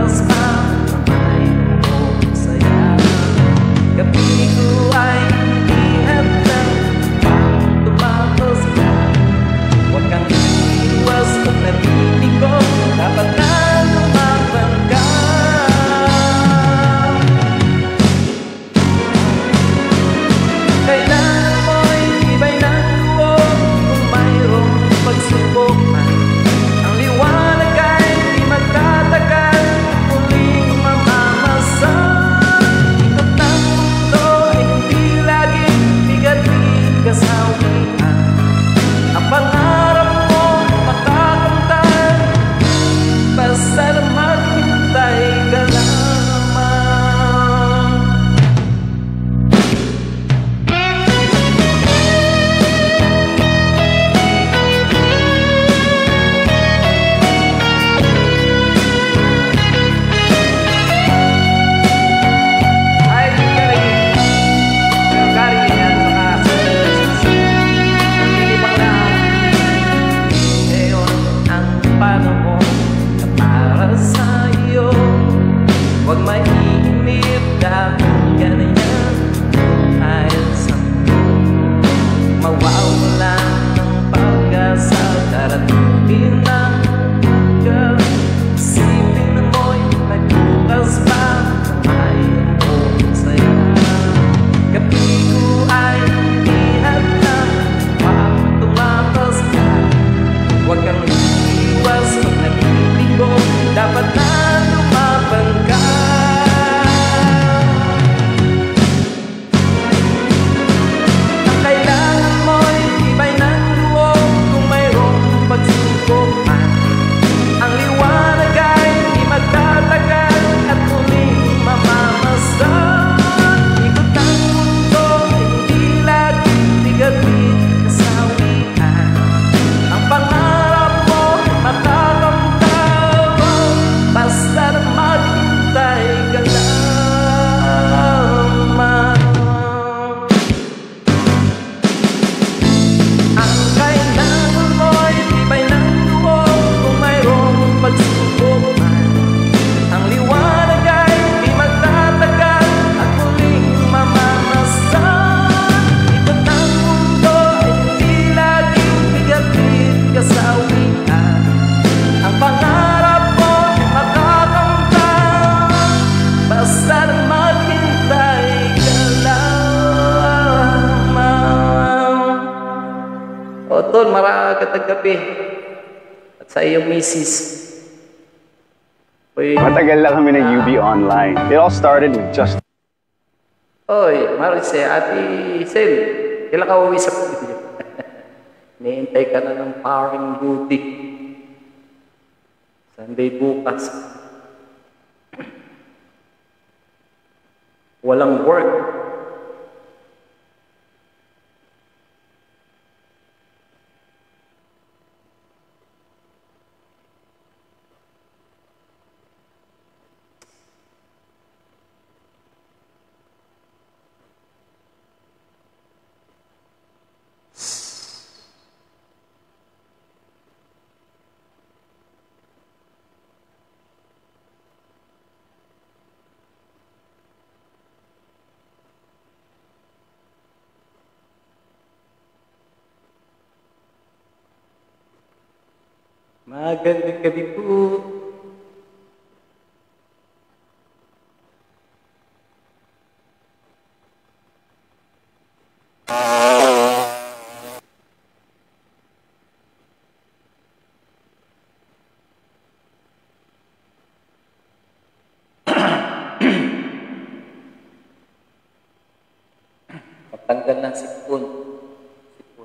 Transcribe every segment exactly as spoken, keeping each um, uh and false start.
bukas pa ay buong saya. Gabi ko ay hindi handang pang tumatos ka. Huwag kang iwas kung nabibig ko, dapat na lumaban ka. Kailangan mo'y iba'y ng loob kung mayroong pagsubok man. Ang liwanag ay di magtatagal, muling mamamasan. Ikot ng mundo ay hindi laging bigat-bigat kasawian. Ang pangarap mo makakamtan, basta na maghintay ka lamang. Ay, Gary. Gary, yan, saka nilibang na. Ngayon ang panahon na para sa iyo. Huwag mainip dahil ganyan ay sa mawawala ng pag-asa. Darating ang hanggang isipin mo'y nagbukas pa ay buong saya. Gabi ko ay hindi hadlang pag tumakas ka. Huwag kang iwas kung nabibig ko, dapat na lumaban ka. Ang kailangan mo'y iba'y ng loob kung mayroong pagsubok man. Ang liwanag ay di magtatagal at muling mamamasan. Ikot ang mundo ay hindi laging bigat-bigat kasawian. Ang pangarap mo matatamtam, basta na maghintay ka lamang. Ang kailangan mo'y iba'y ng loob kung mayroong pagsubok man. Ang liwanag ay di magtatagal at muling mamamasan. Ikot ang mundo ay hindi laging bigat-bigat kasawian. Ang pangarap mo makakamtan, basta na maghintay ka lamang. O tol, marakagat gabi. At sa iyong misis. Uy, Matagal lang kami ng U B online. It all started with just... oy, Marise, Ate Sel, kailan ka uwi sa pamilya? Nihintay ka na ng paring duty. Sunday bukas. Walang work. Magandang gabi po. Patanggal ng sipon. Sipon.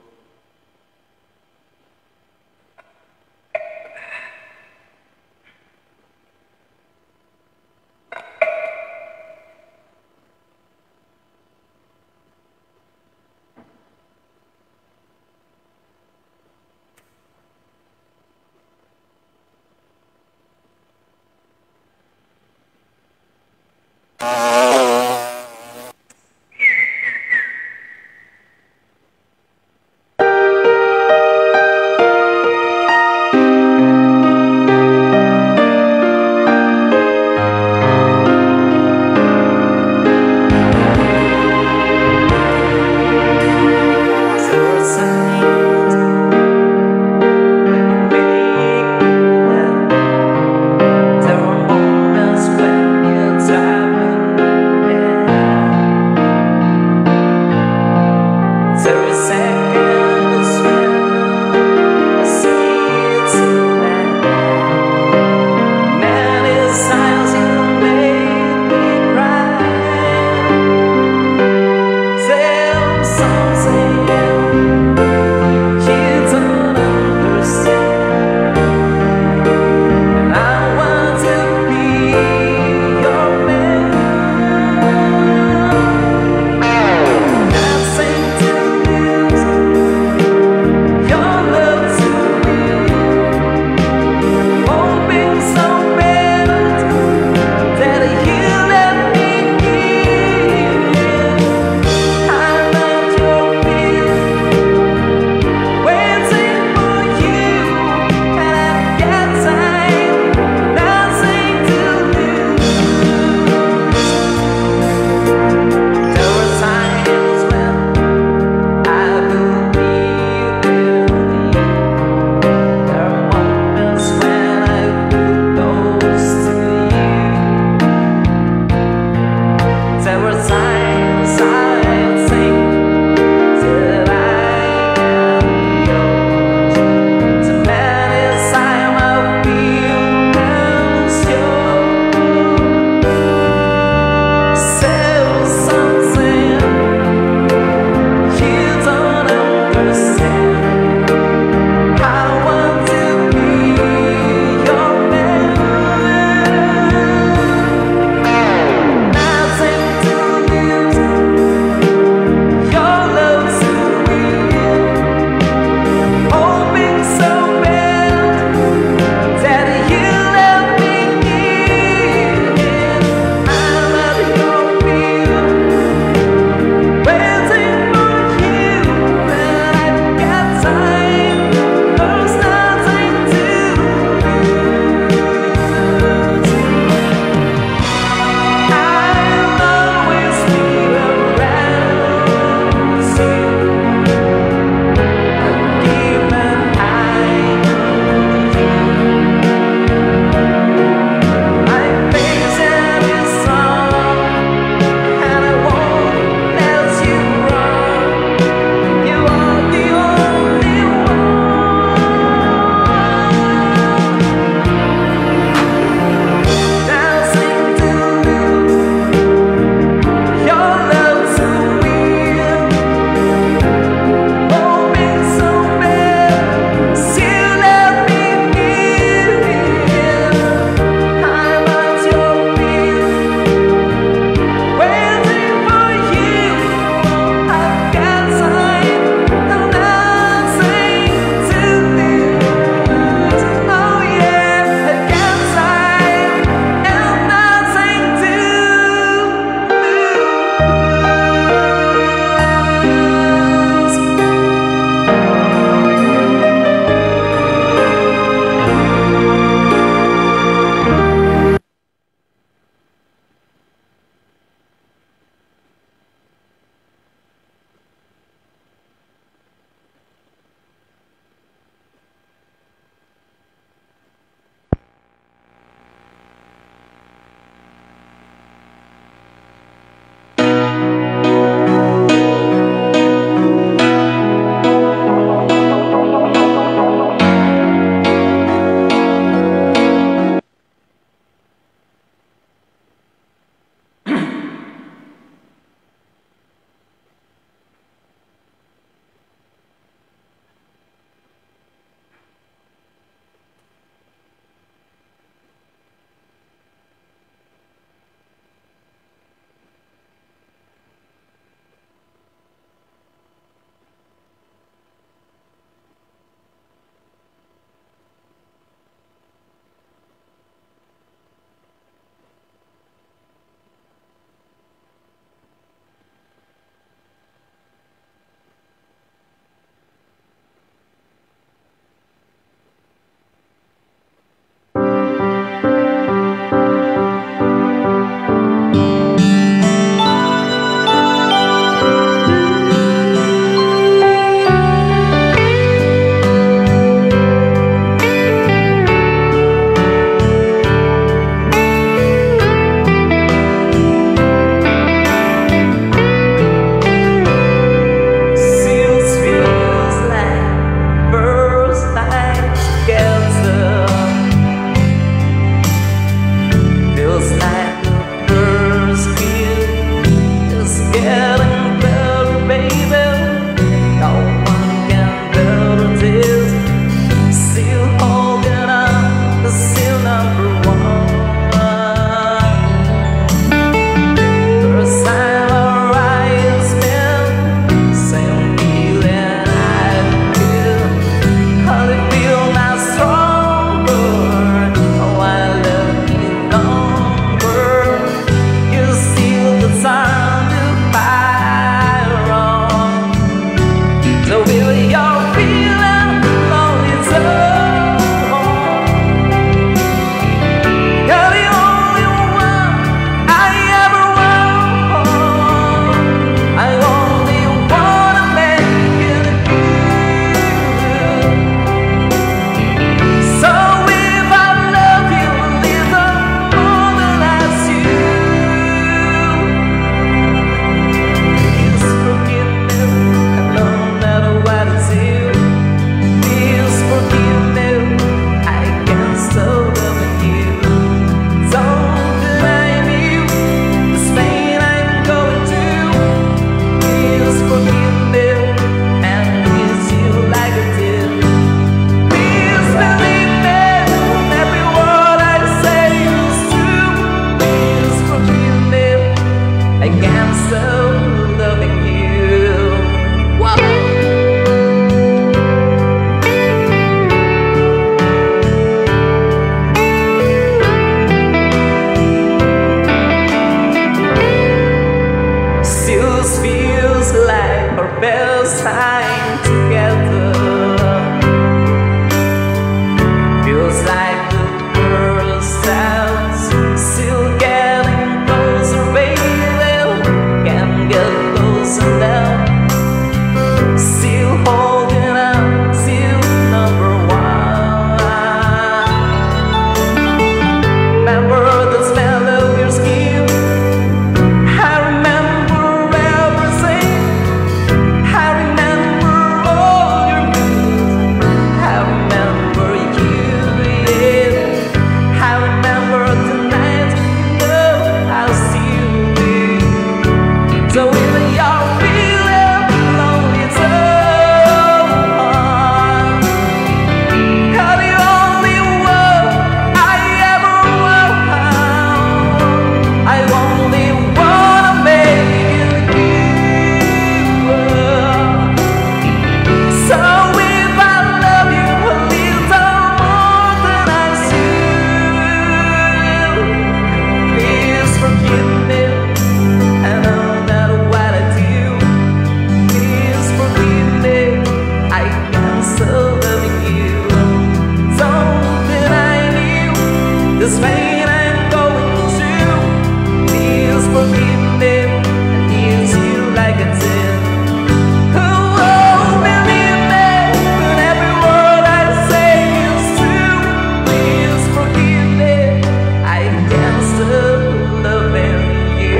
this pain I'm going through. Please forgive me, I need you like a sin. Oh, believe me, when every word I say is true. Please forgive me, I can't stop loving you.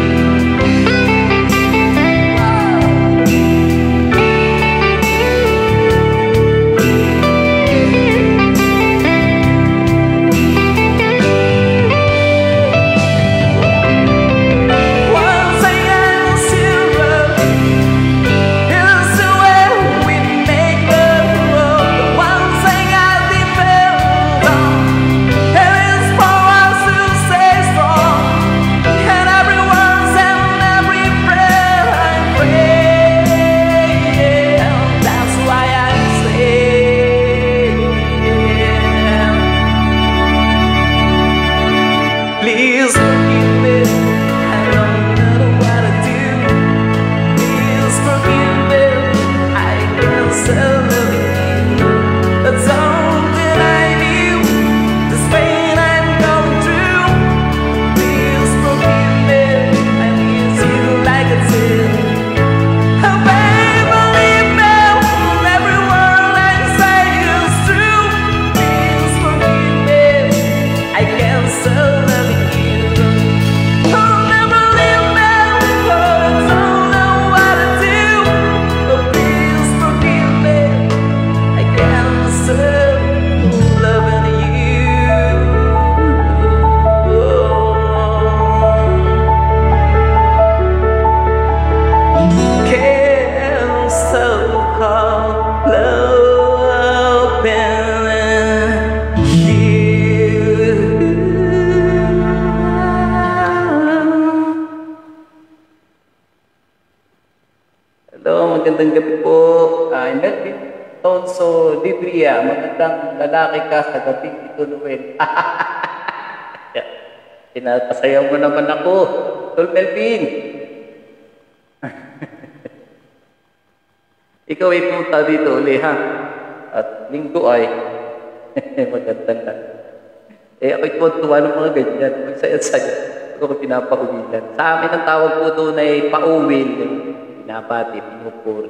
Please forgive me, I don't know what to do. Please forgive me, I can't stop loving you. That's all that I knew, this pain I'm going through. Please forgive me, I need you like a sin. Oh babe, believe me, every word I say is true. Please forgive me, I can't stop loving you. Hello, magandang gabi po. I'm Melvin Tonso Libria. Magandang lalaki ka sa gabing ito, Noel. Pinapasayaw mo naman ako, Tol Melvin. Ikaw ay punta dito uli, ha? At linggo ay magandang lang. Eh, ako'y tuwa ng mga ganyan. Magsaya-saya. Ako pinapauwilan. Sa amin ang tawag po doon ay pauwil. Pinapati, pinupuri.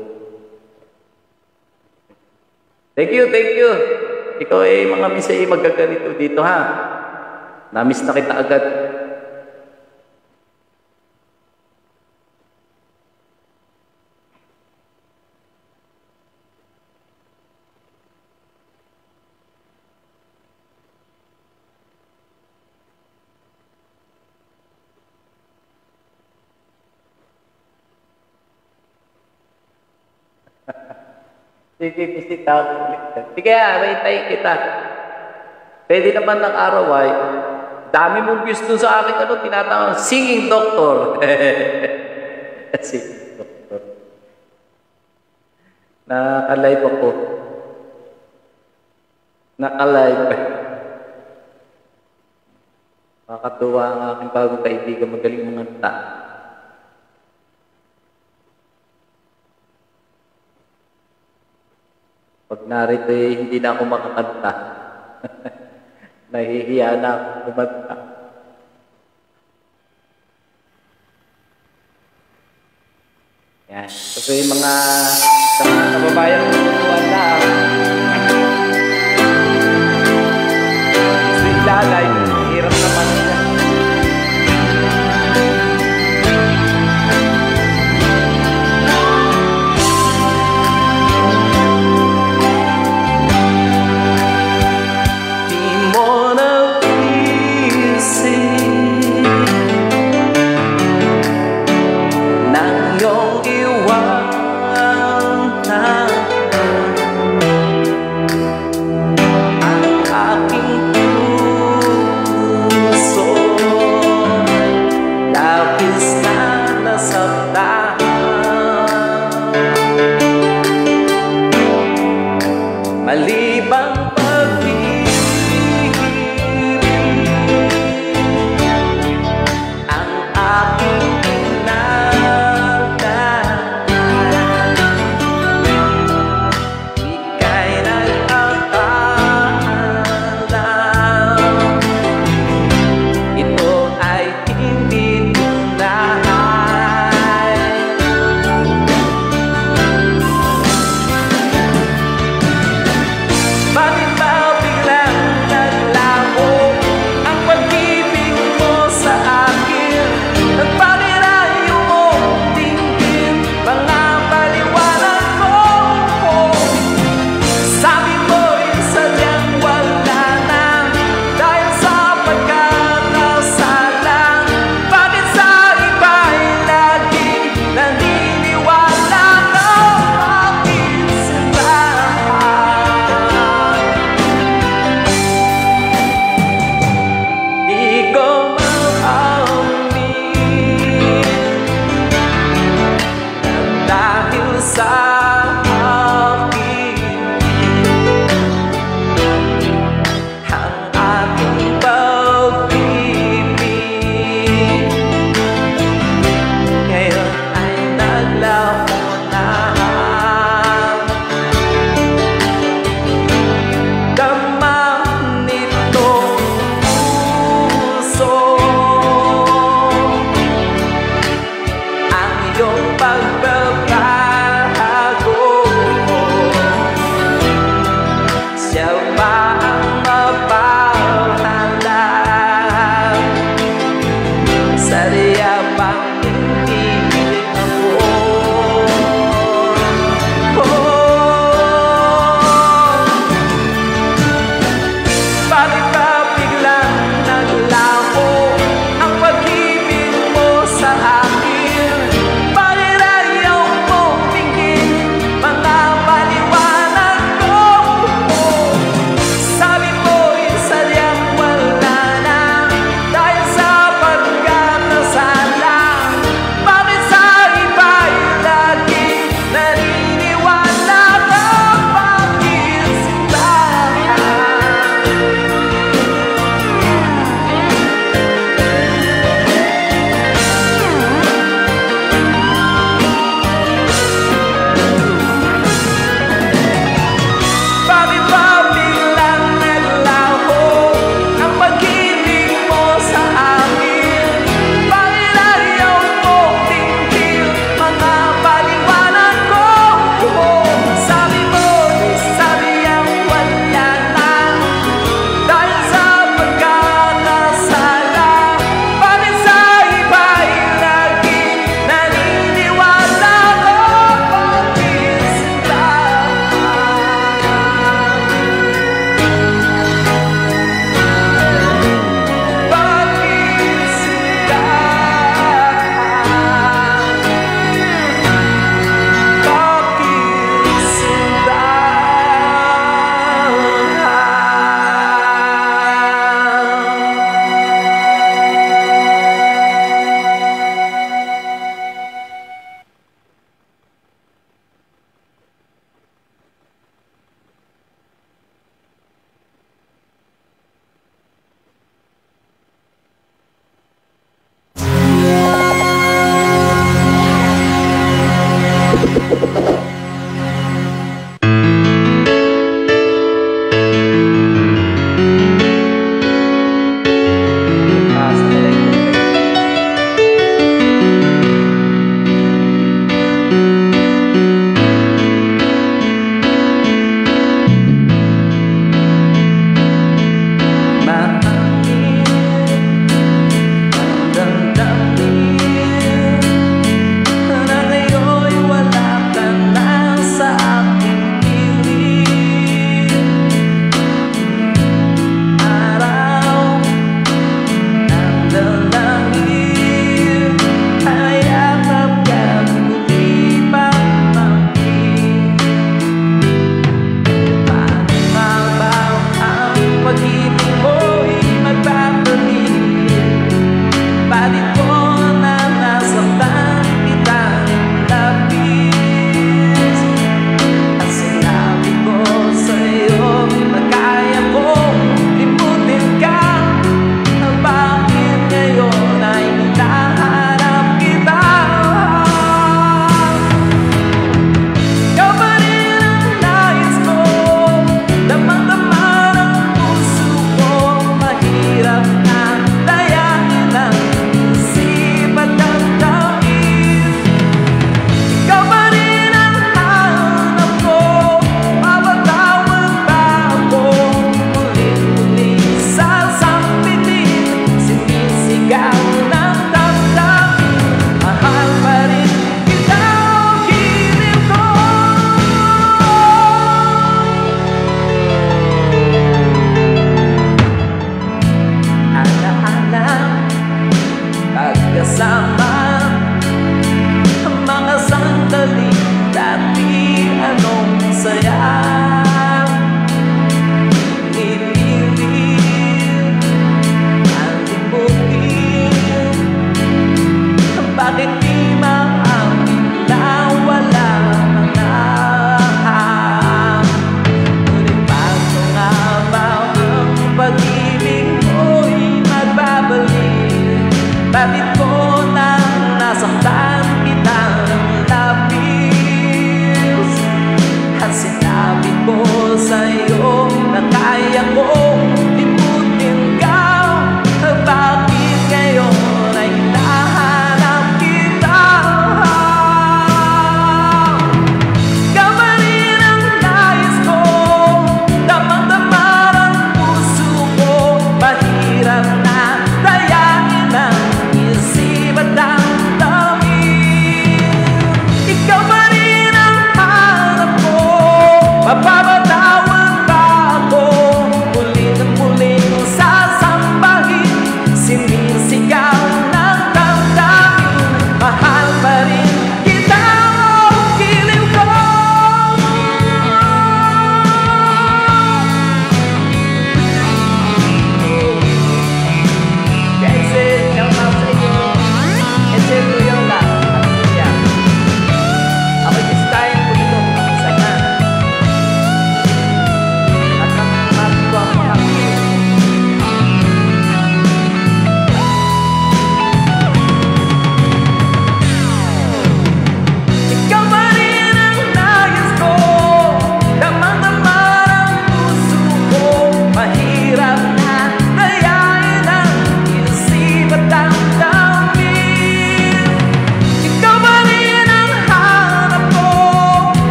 Thank you, thank you. Ikaw ay mga misa ay magaganito dito, ha? Namiss na kita agad. Sige, bisita ako ulit. Sige, hintayin kita. Pwede naman ng araw ay, dami mong views dun sa akin, ano, tinatawag, singing doctor. Singing doctor. Naka-live ako. Naka-live. Makakatuwa ang aking bagong kaibigan, magaling manganta. Pag narito eh, hindi na ako makakanta. Nahihiya na ako kumanta. Yan. So yung mga sa mga kababayan tutuan na sweet lalay, hirap naman niya.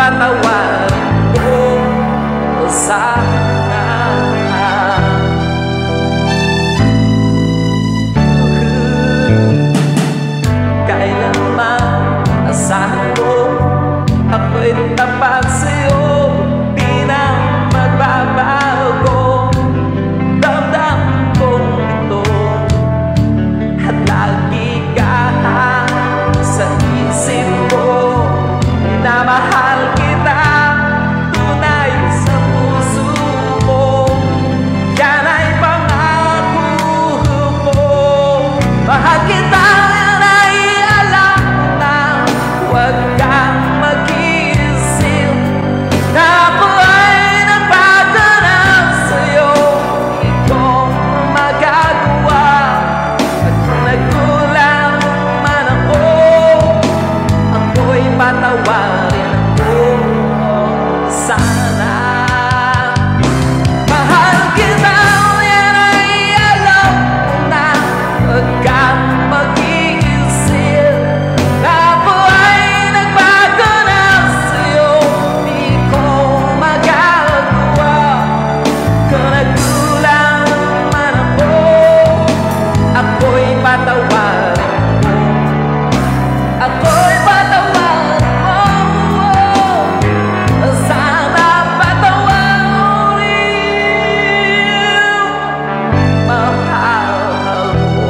patawarin ko sana. Kailanman asahan mo ako'y tapat sa'yo, di na magbabago. Damdam kong ito at lagi ka sa isip ko. Minamahal kita tunay sa puso mo, yan ay pangako ko. Mahal kita, yan ay alam na huwag kang mag-iisip na ako ay nagbago na sa'yo. Di ko magagawa at kung nagkulang man ako, ako'y patawarin ko sana. Mahal kita, yan ay alam na huwag kang mag-iisip na ako ay nagbago na sa'yo. Di ko magagawa kung nagkulang man ako, ako'y patawarin mo. Ako'y patawarin mo. Sana patawarin mahal mo.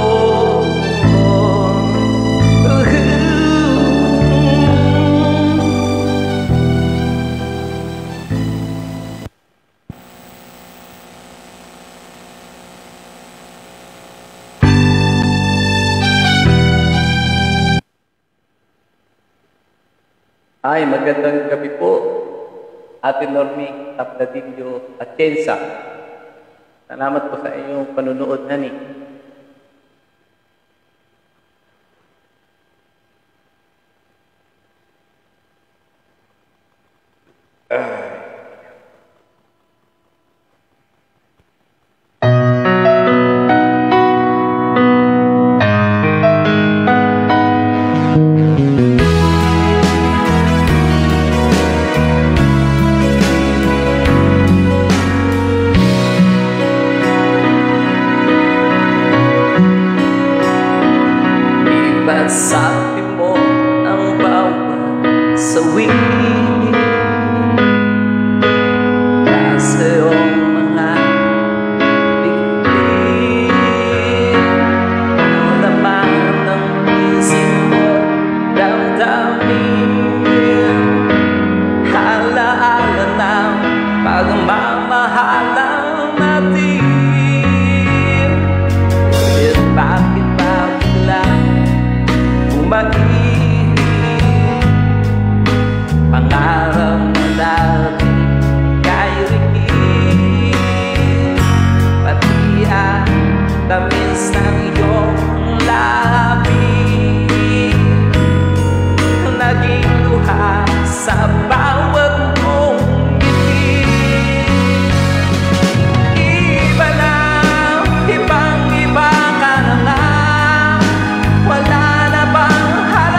Ay, magandang gabi po, Ate Normie Tabladillo Atienza. Salamat po sa inyong panunood, Hani. Sabi mo ang bawat sawi nasa iyong mga bibig. Ang laman ng isip mo damdamin, halaala ng pagmamahalang natin. Ngunit bakit ba biglang mag-ihip pangarap na dati kay Ricky, pati ang tamis ng iyong labi naging luha sa bawat mong ngiti. Iba na, ibang iba ka na nga, wala na bang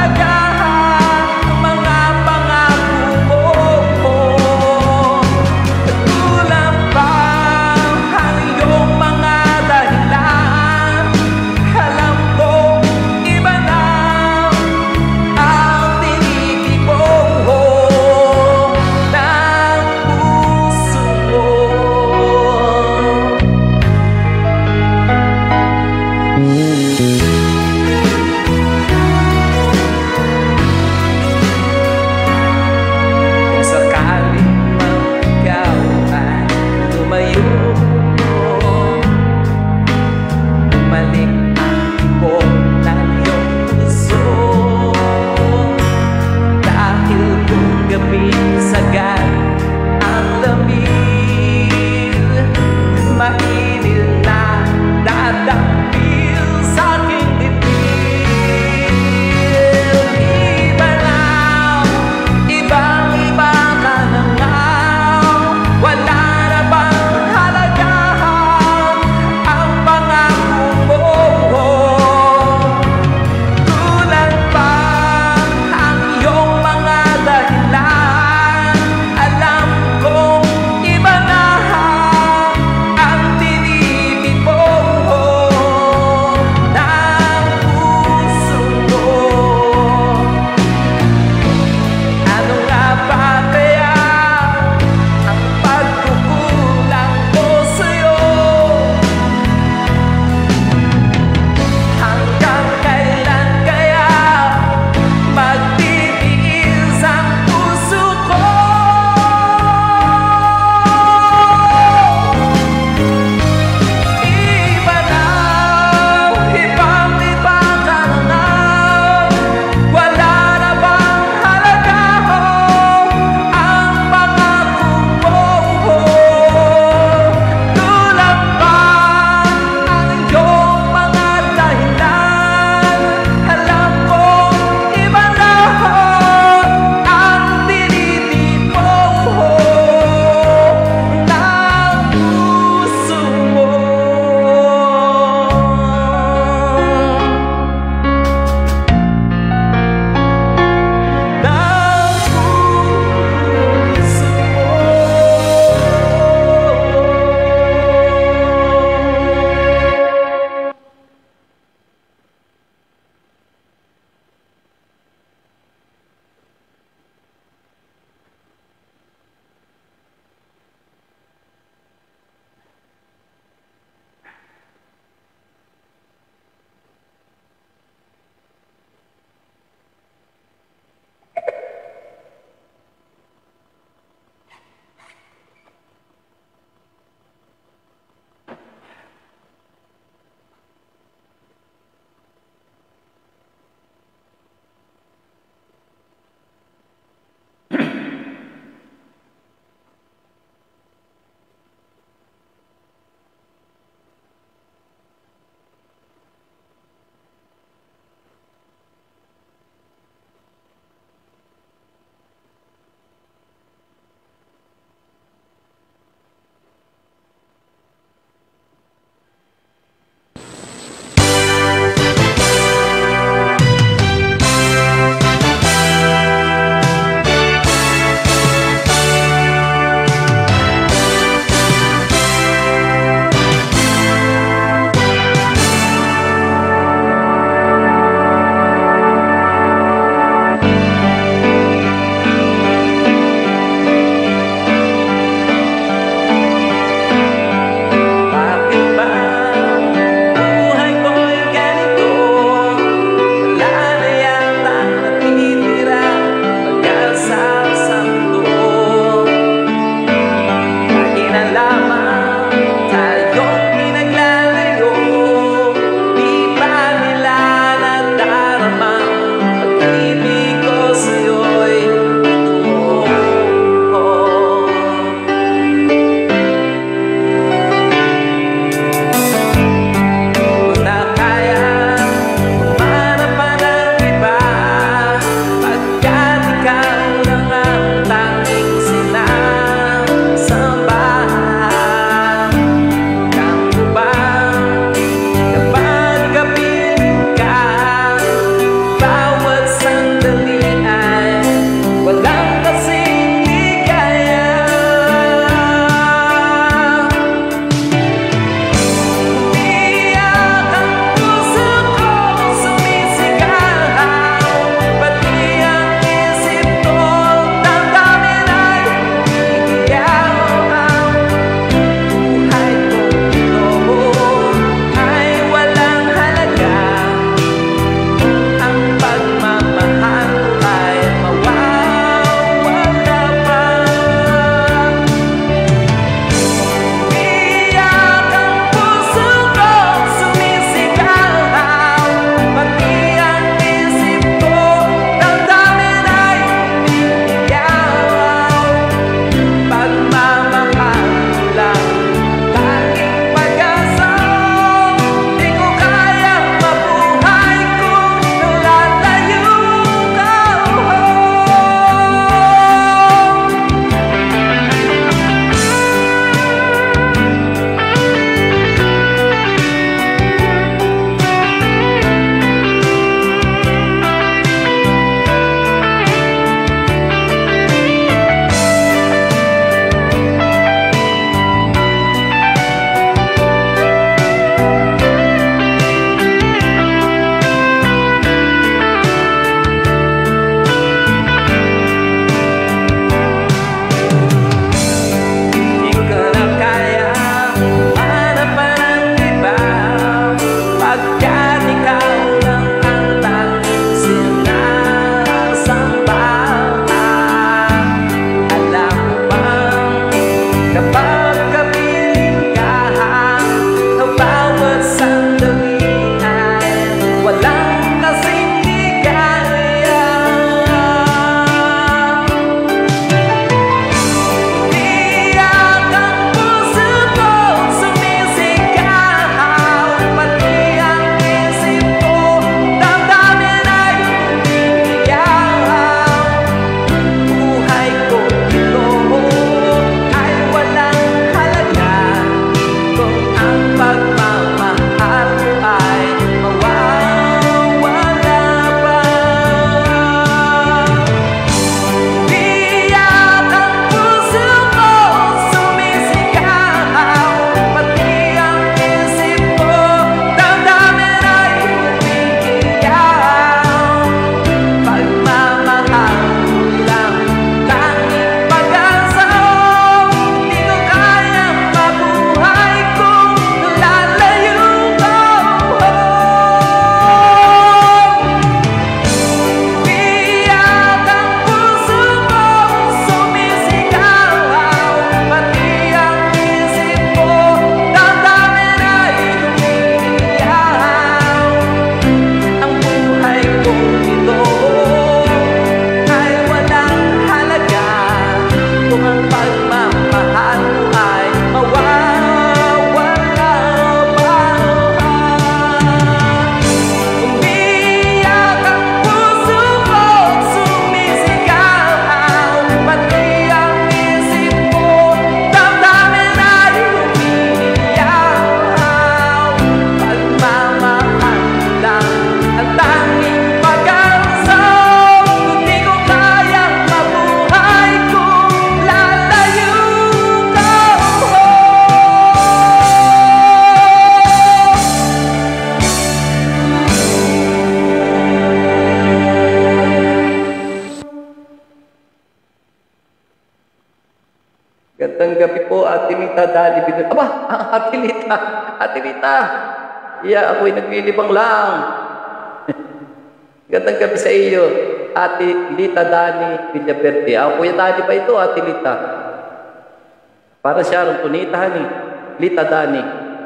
Gandang gabi po, Ate Lita Dali. Aba, Ate Lita. Ate Lita. Iya, ako'y naglilibang lang. Gandang gabi sa iyo, Ate Lita Dani Villaperte. Ako kuya Dani ba ito, Ate Lita? Para siya rin punitahan ni Lita Dani.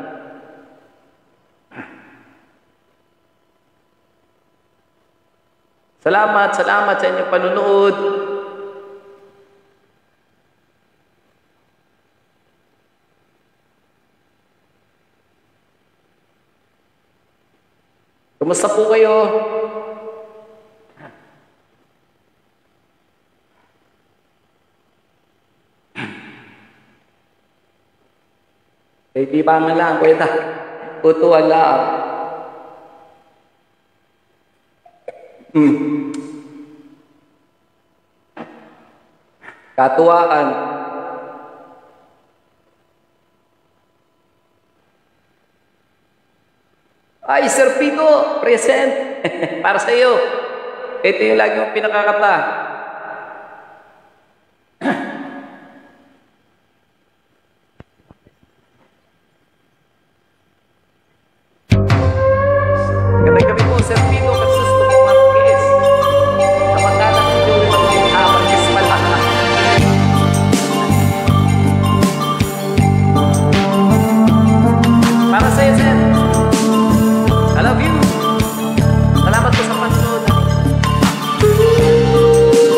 Salamat, salamat sa inyong panunood. Kumusta po kayo? Eh, di ba nga lang, kuya ta? Utuan lang. Hmm. Katuwaan. Ay, Sir Pico, present. Para sa iyo. Ito yung lagi mong pinakakata. Gandang gabi po, Sir Pico, Kasusto po Marquez. Kamag-anak ni Joey Marquez. Ah, Marquez pala. Para sa iyo, Sir. I love you. Salamat po sa panonood.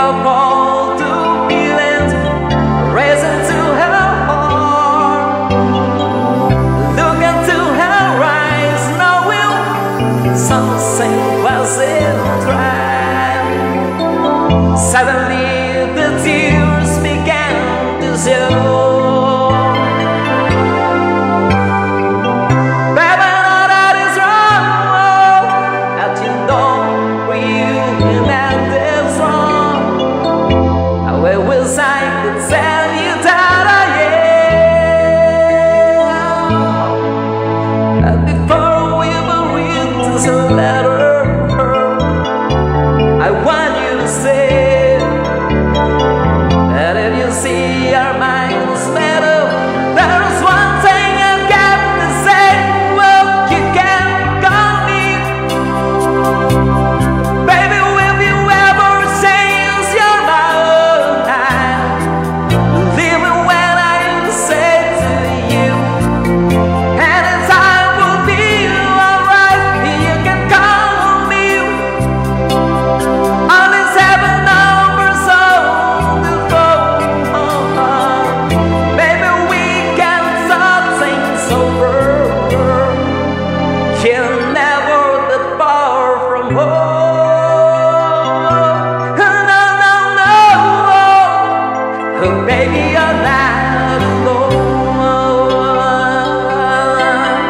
of all the feelings racing to her heart. Look into her eyes, knowing something wasn't right. Suddenly the tears began to show. Baby, you're not alone.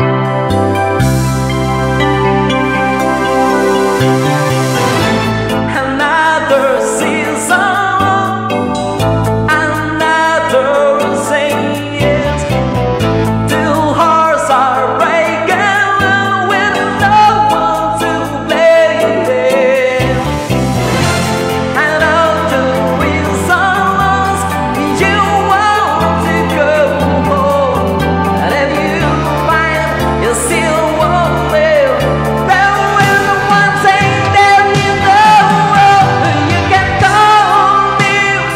Another season, another saint. Two hearts are breaking with no one to blame. I know the reasons you want to go home, and if you find you still won't live, then with the one thing that you know, you can call me.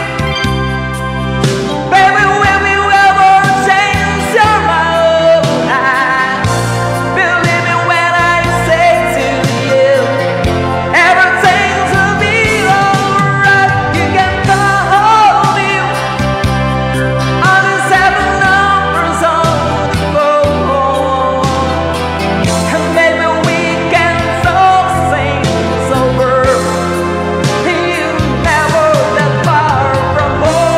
Baby, will you ever change your mind? Believe me when I say to you, everything's gonna be alright. You can call me on the seven numbers on the phone, and maybe we can talk things over. You never that far from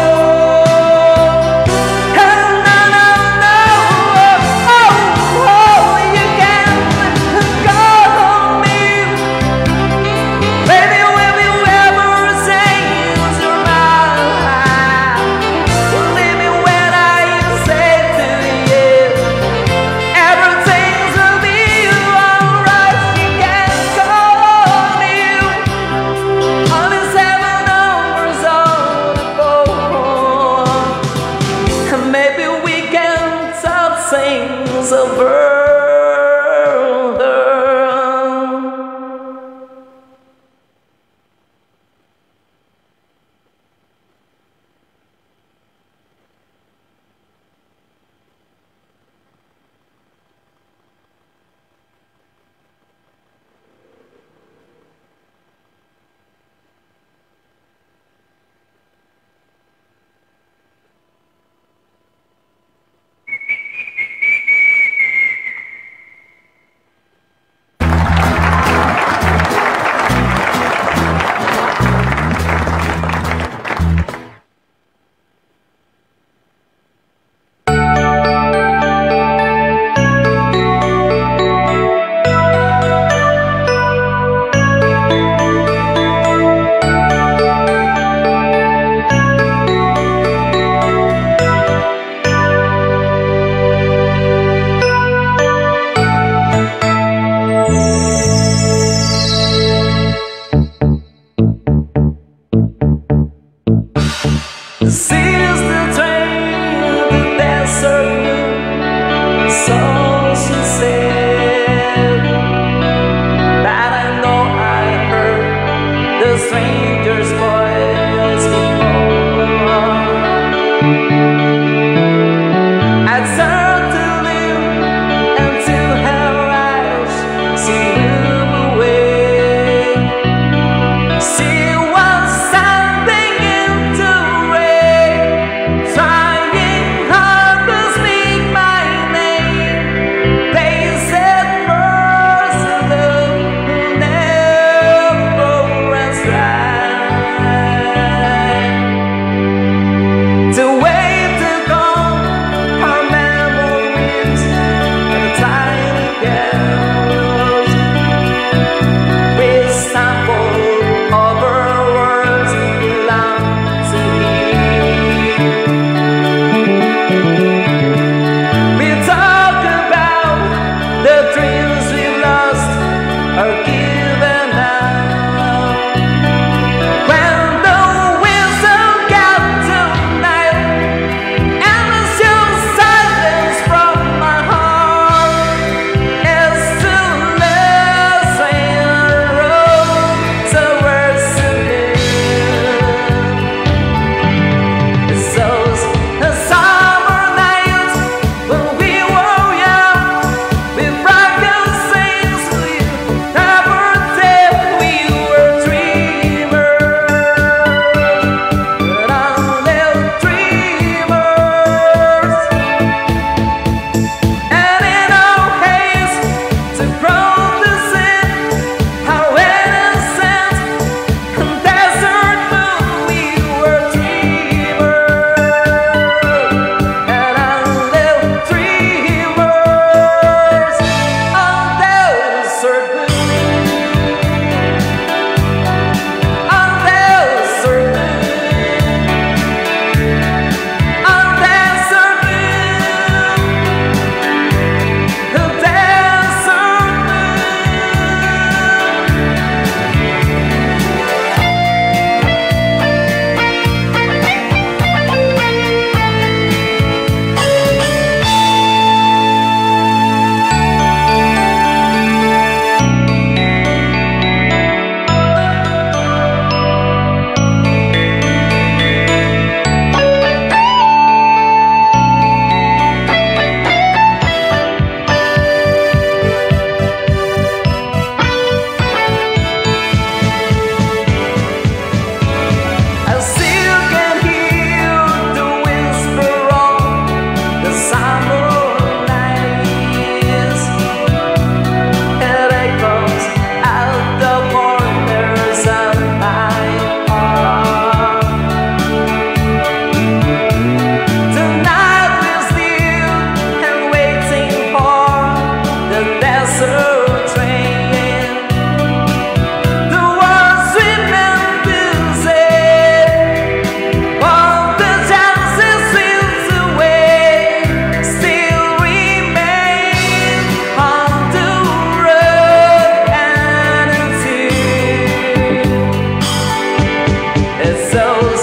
home. And no, no, no, oh, oh, you can call me. Baby, will you ever change your mind? Believe me when I say to you, everything's gonna be alright. You can call me on the seven numbers on the phone, and maybe we can talk things over. Seize the train, the desert, so she said. But I know I heard the stranger's voice before. I turned to look into her eyes, she moved away. She was standing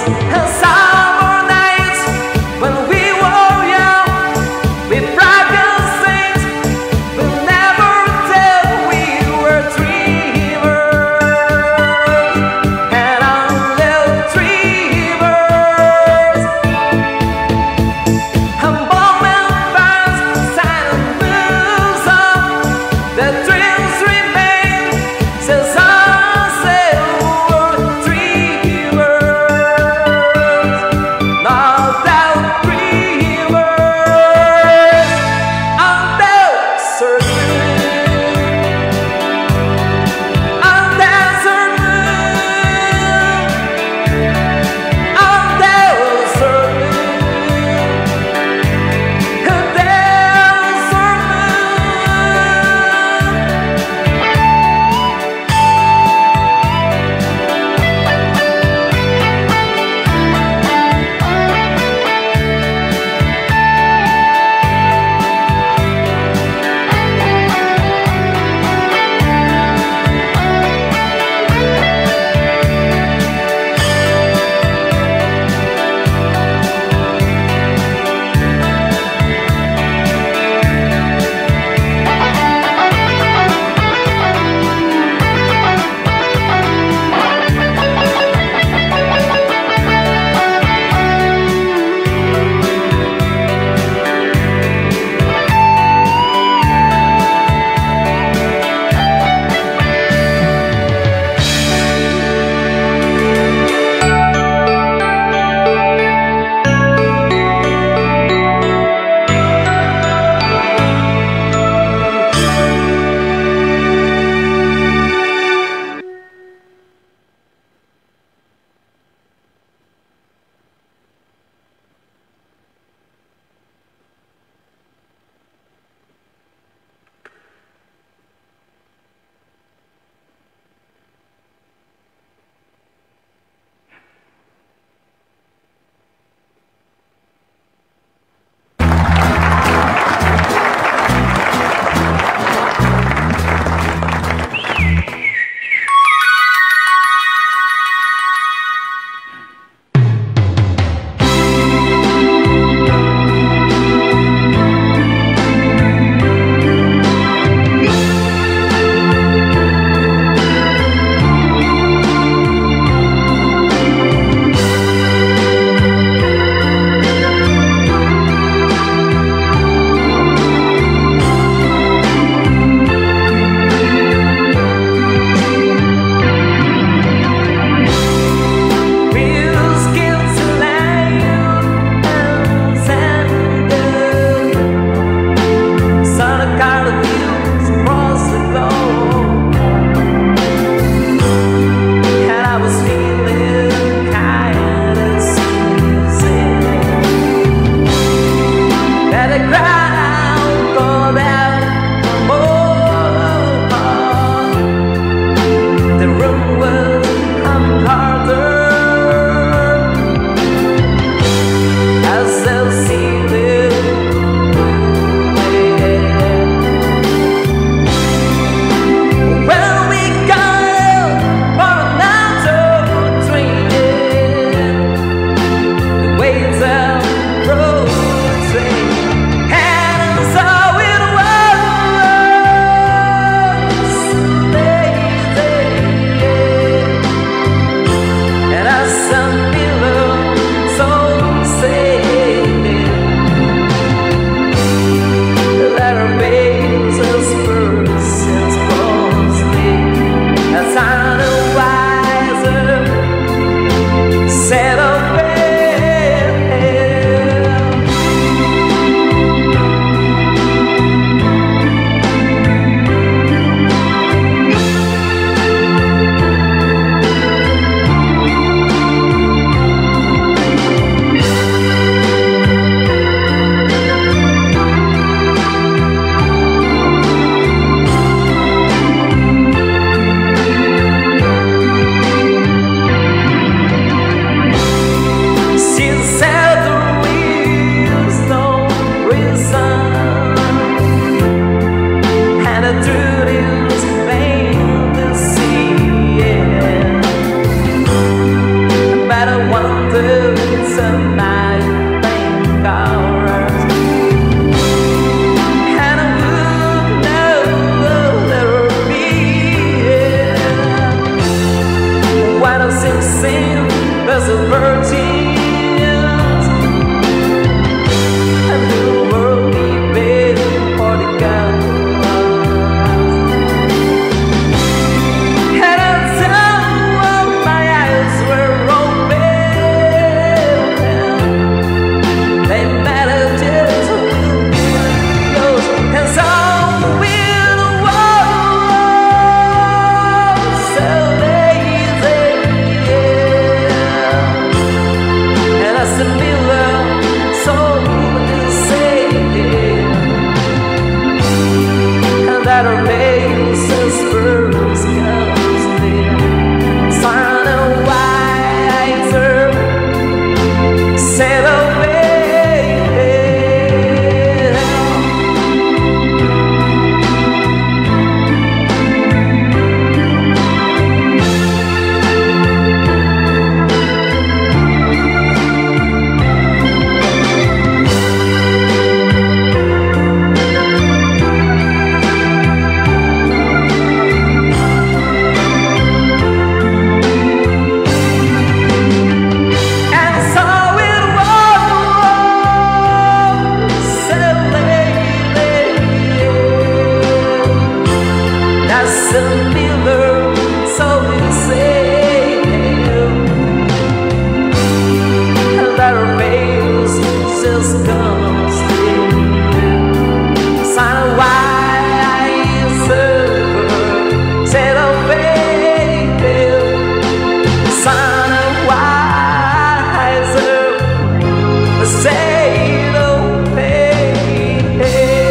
and summer nights when we were young, we practiced things we never did. We were dreamers, and our little dreamers. And moment pass, silent moves on, the dreams remain. Says I say we're dreamers. words of my playing cards, and I would know there would be when I sing, sing, there's a virgins, and the world be better for the girl. That are made since birds comes near, sun and wiser sail away. The miller, so we say, and that our veils just gonna stay. Sign a wiser, said oh baby, sign a wiser, said oh baby.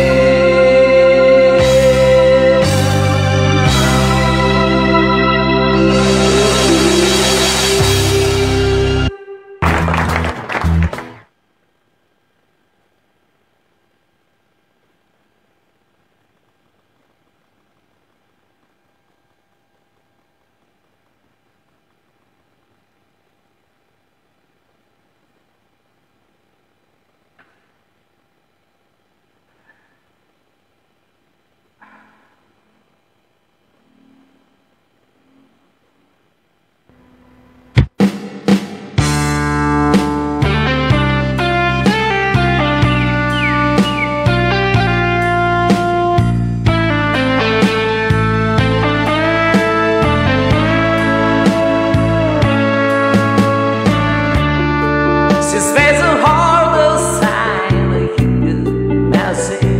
She's facing hard the sign that you could now see,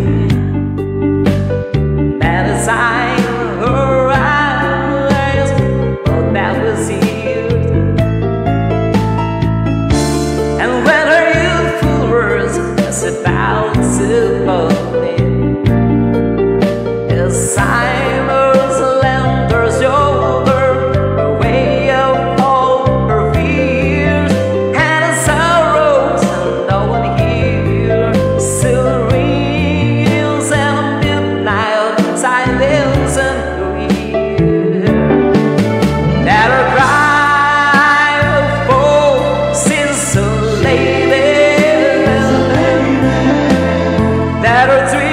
that is sign in her eyes, but that was here. And when her youthful words is about to open, it's Simon's lender's shoulder, a way of all her fears. That are three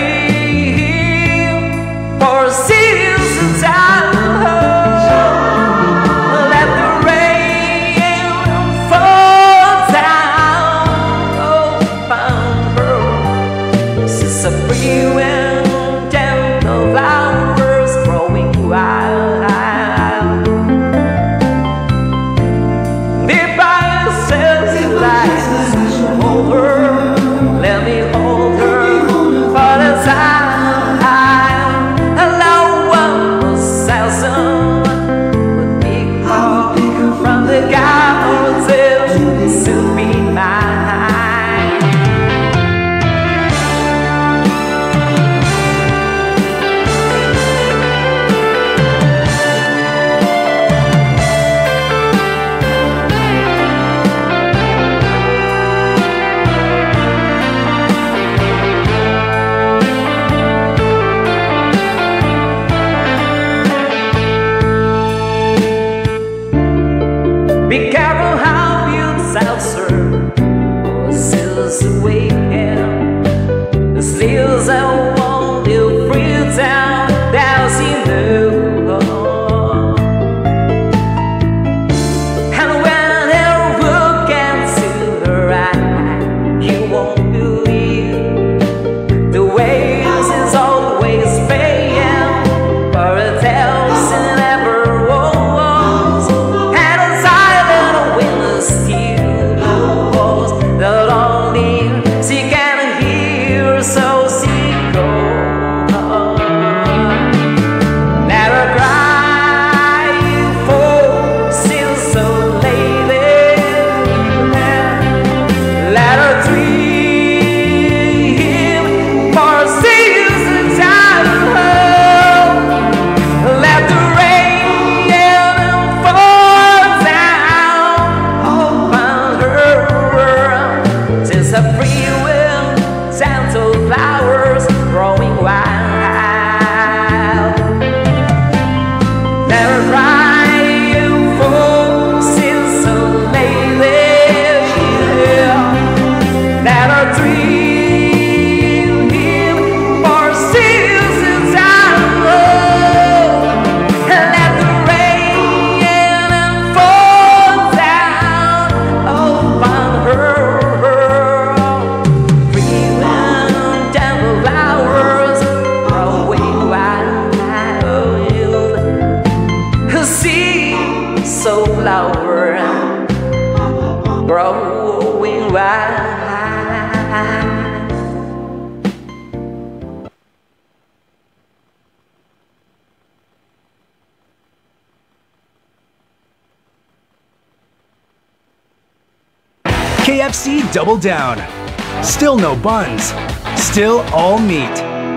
K F C Double Down. Still no buns. Still all meat.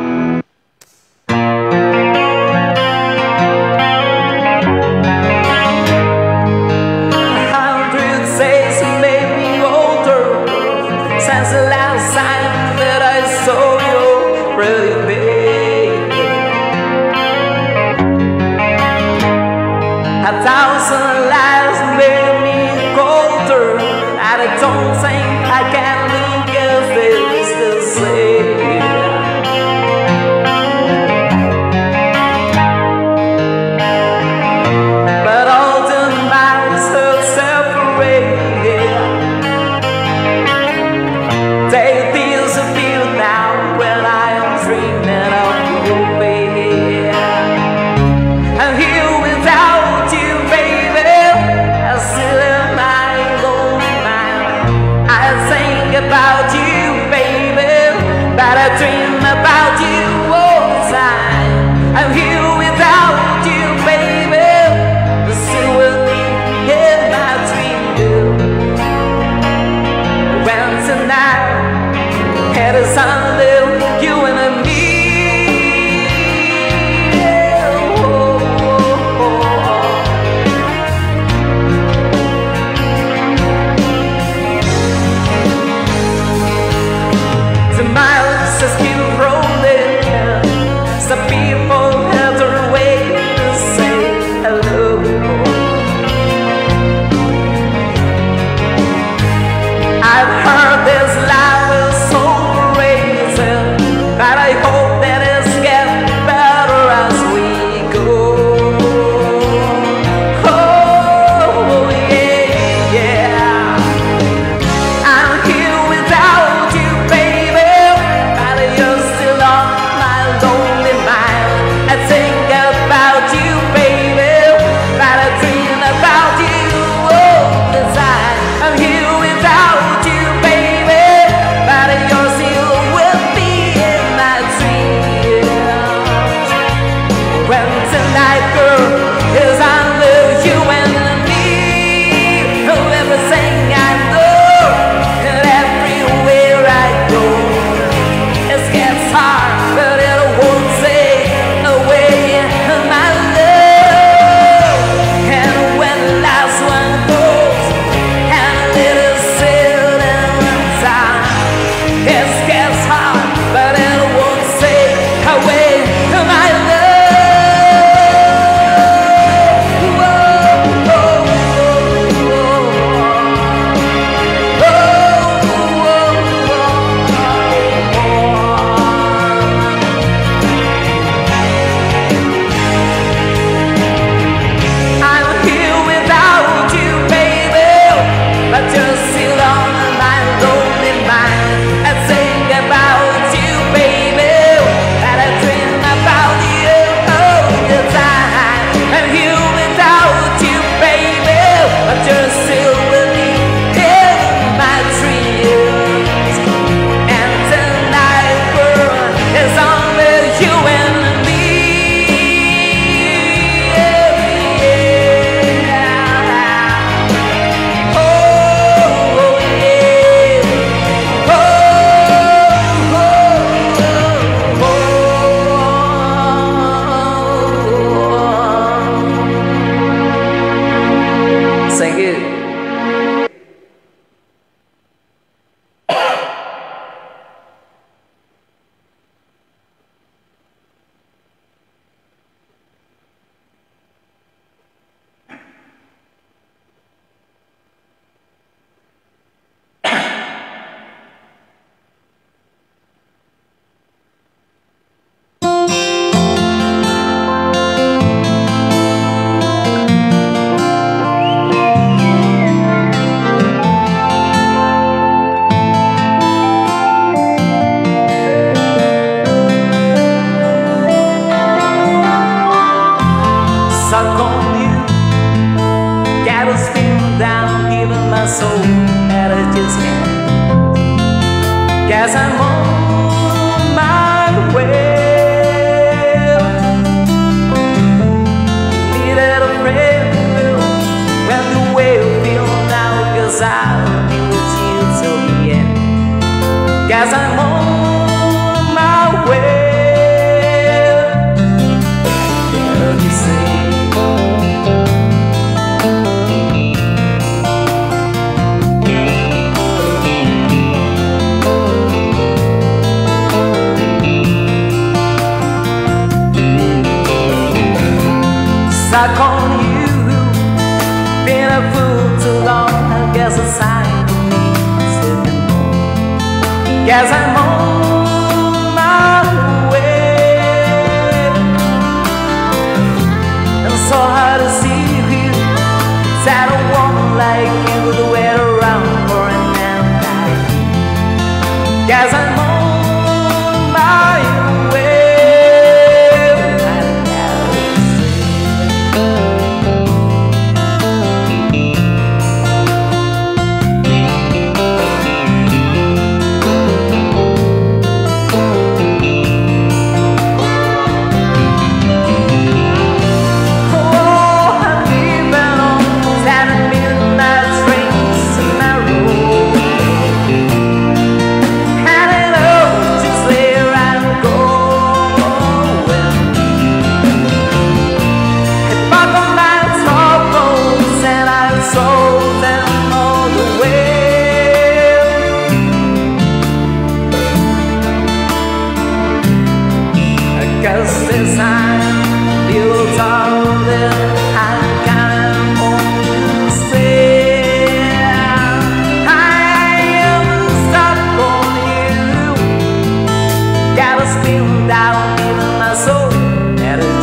Guess I'm on my way. Needed a friend when the way you feel now, 'cause I'll be with you Guess I'm on my way. What you say? Stuck on you, been a fool too long. I guess it's time for me to sit and moan. Guess I'm on my way. And so hard to see you. Sad a woman like you to wait around for an man like me. Guess I'm on my way. Cause this time you'll tell them I can't understand. I am stuck on you. Got a spin down even my soul. That is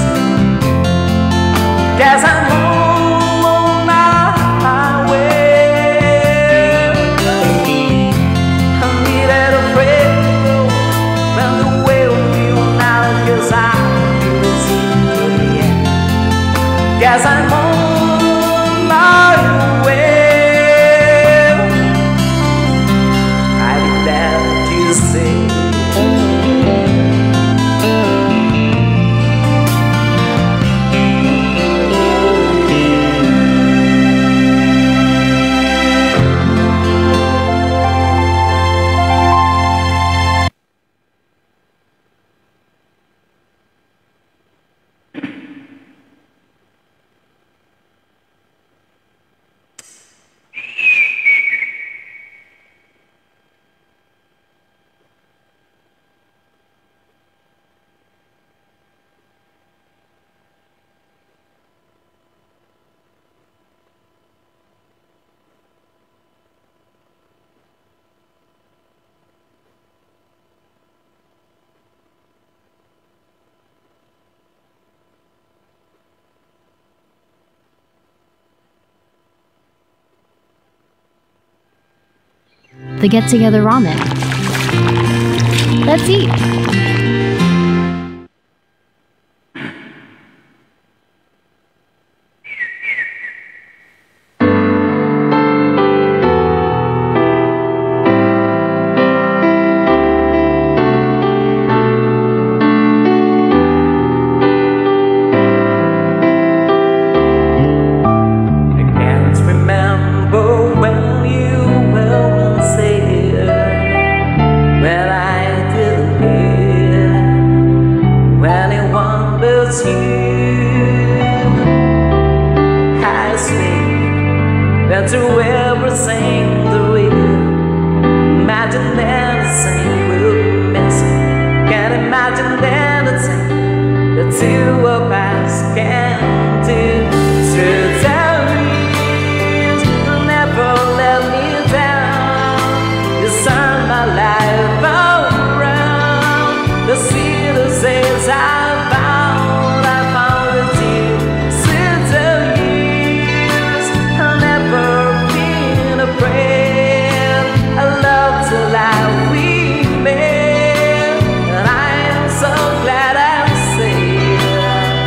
just guess I'm on my way. I needed a friend when the way cause I will see to the end. Guess I'm on my way. I did that you say. The get-together ramen. Let's eat. To everything the real. Imagine anything will be missing. Can't imagine anything the two of us can do. To tell you, never let me down. You turn my life around. The citizens I found, I found it you. Sit years, I'll never I love till I we met, and I am so glad I say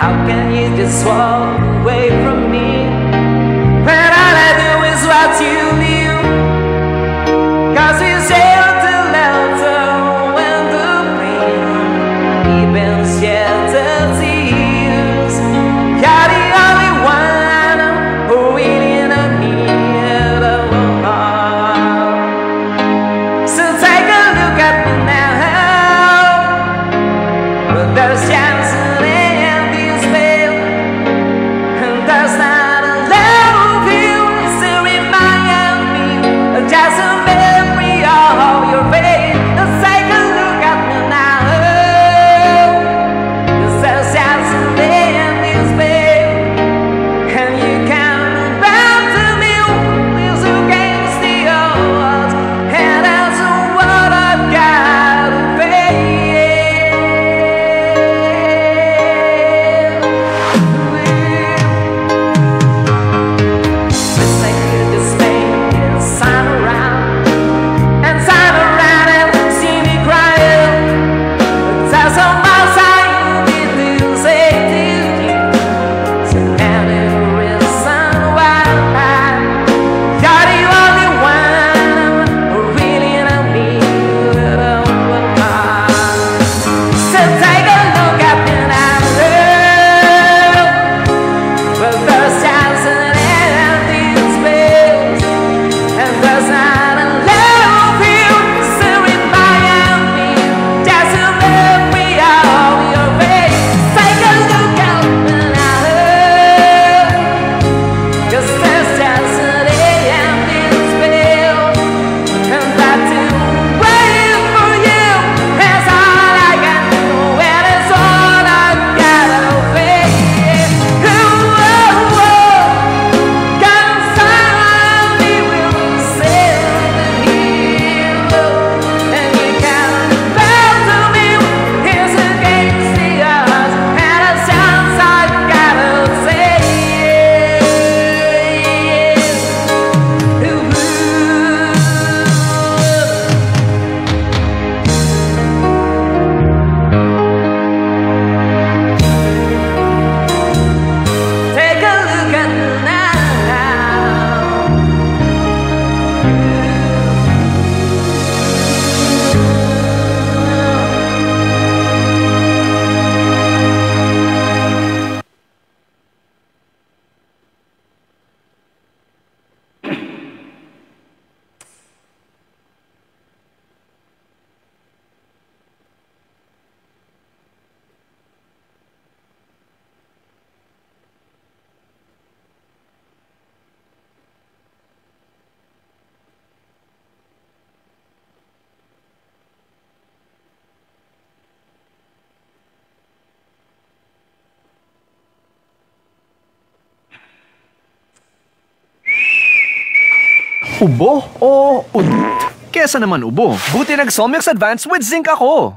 How can you just walk away from me when all I do is what you do? 'Cause we share the laughter when the pain even share the tears. You're the only one who really knows me at all. So take a look at me now, but there's chance in this veil, and there's not a love you still remind me of just a memory of your face. Let's take a look at me now, 'cause there's chance in this veil, and you come back to me with against the odds, and that's what I've got to face. It's like you just make it sign around and sign around and see me crying. That's all my time did to say to you. So any reason why you're the only one who really know me at all. So take a look at me now, but there's chance in these ways, and there's not a love you still remind me just a memory of your face. Take a look at me now, 'cause there's chance in these ways, and that to wait for you is all I can do, and it's all I've got to face. Ooh, oh, oh. Cause I will sail the hero, and you come back to me, it's against the odds, and a chance I've got to say ooh. Take a look at me now. Ubo o ud? Kesa naman ubo. Buti nag-Somix Advance with zinc ako.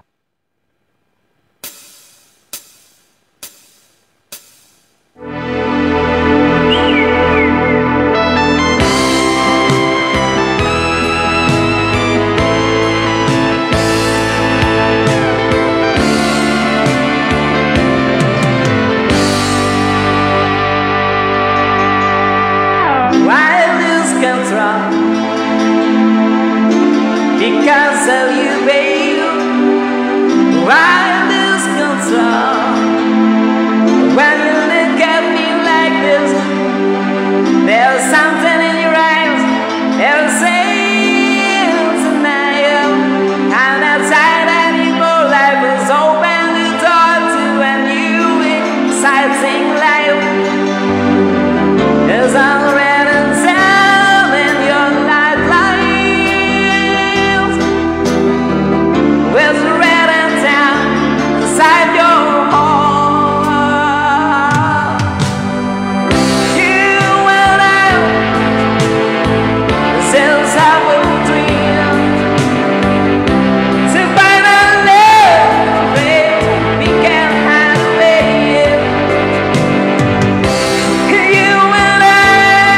Why lose control? Because of you, babe. Why lose control? When you look at me like this, there's something in your eyes that'll say tonight I'm not tired anymore. Life is open the door to a new exciting life. There's already time in your lifelines. There's a red and town inside your heart. You and I still have a dream to find a love we can hide away. You and I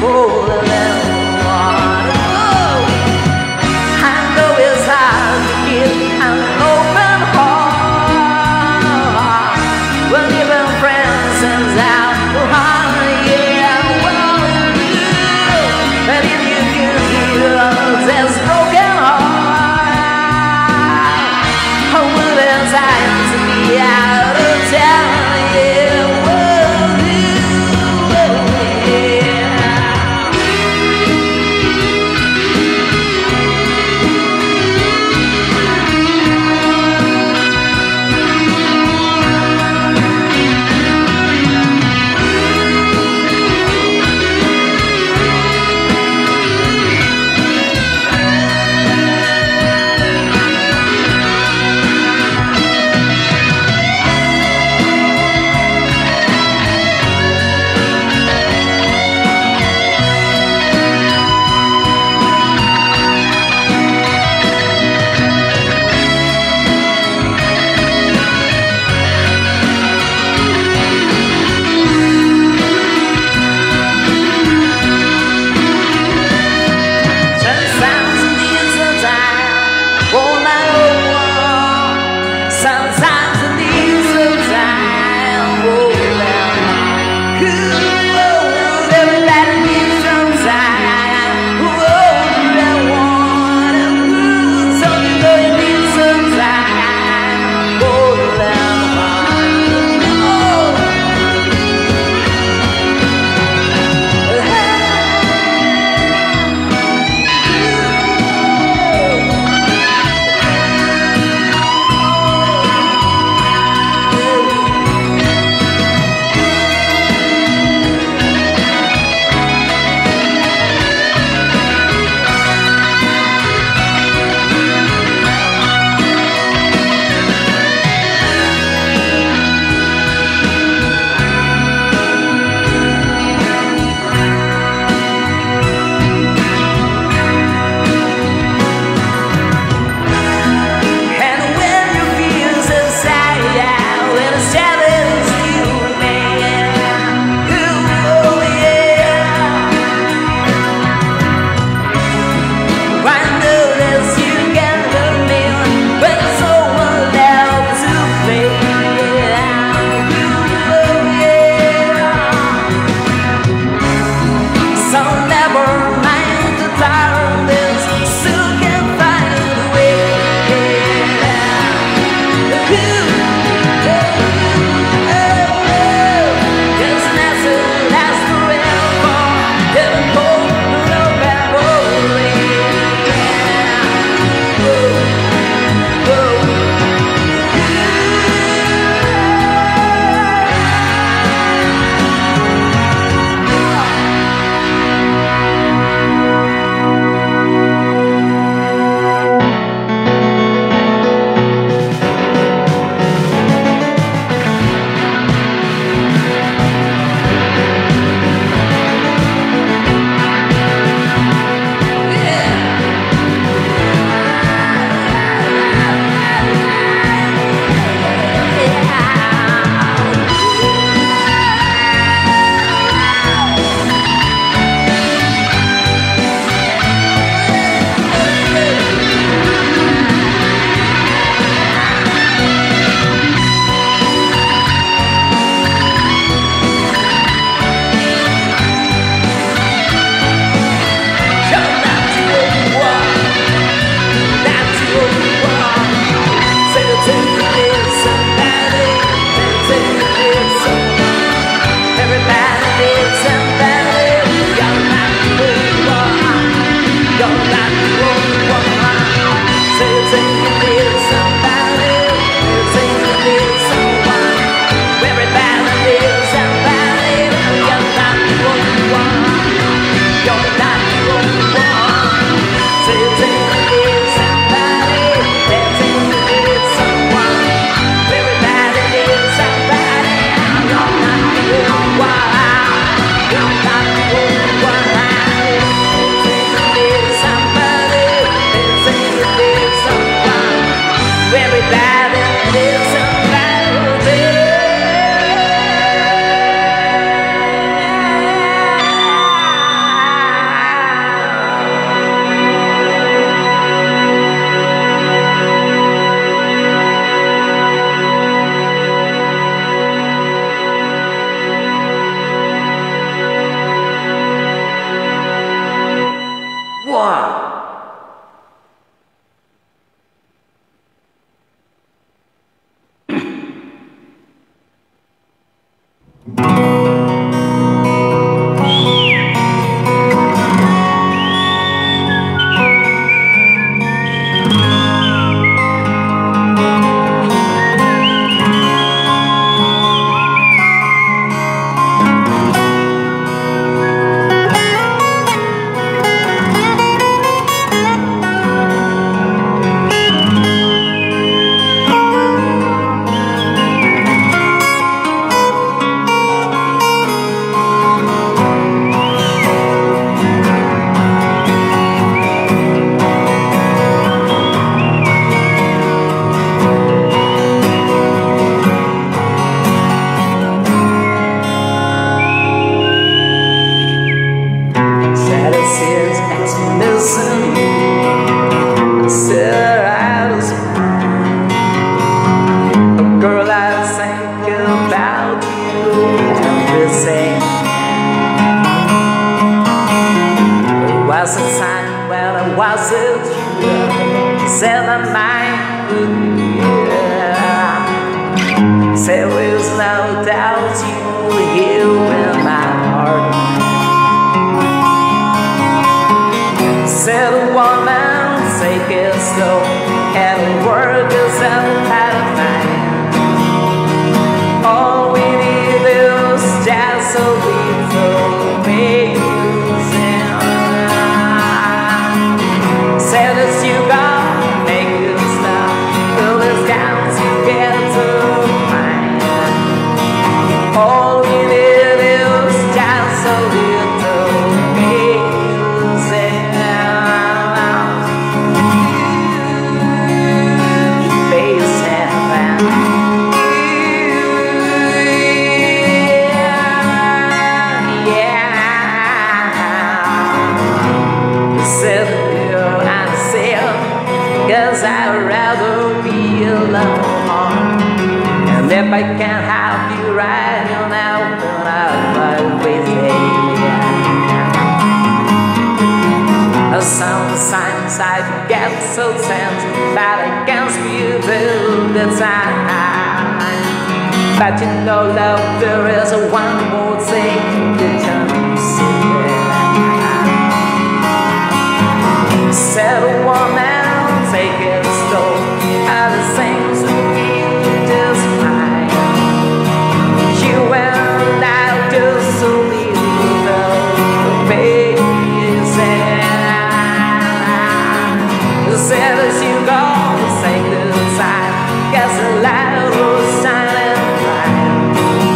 older than one. I know it's hard to keep an open heart when even friends turns out to harm. Yeah, well, you, but if you can heal this broken heart, I will have time to be out of town. Yeah, well, you, yeah. But you know, love, there is a one more thing that I'm saying. Said a woman, take it slow. Other things will be just fine. You and I just a little baby said, said as you go, say goodbye. Guess the light was shining bright.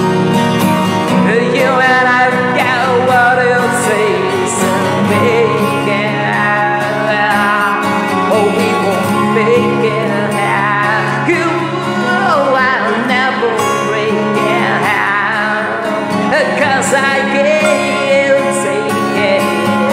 You and I got what it takes to make it. Oh, we won't make it. You know I'll never break it. Cause I can't take it.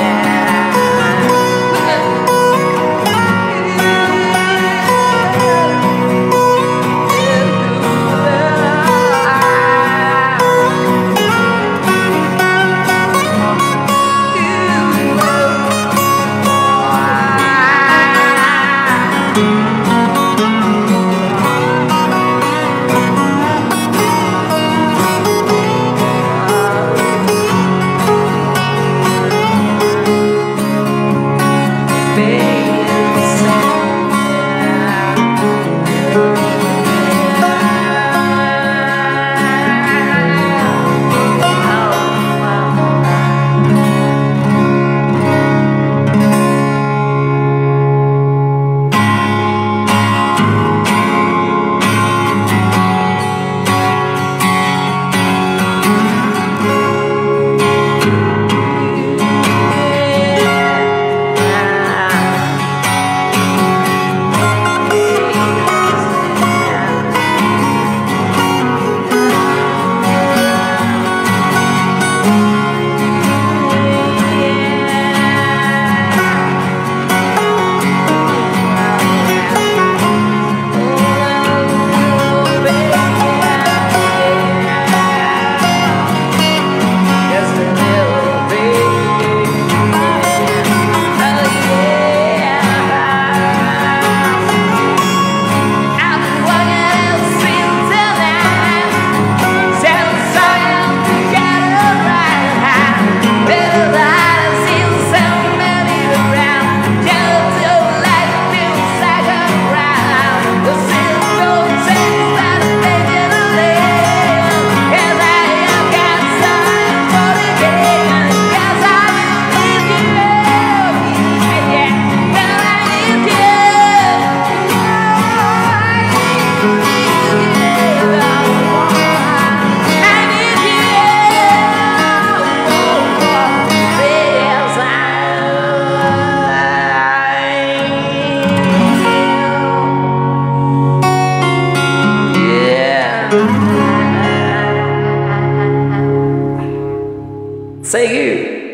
Say you.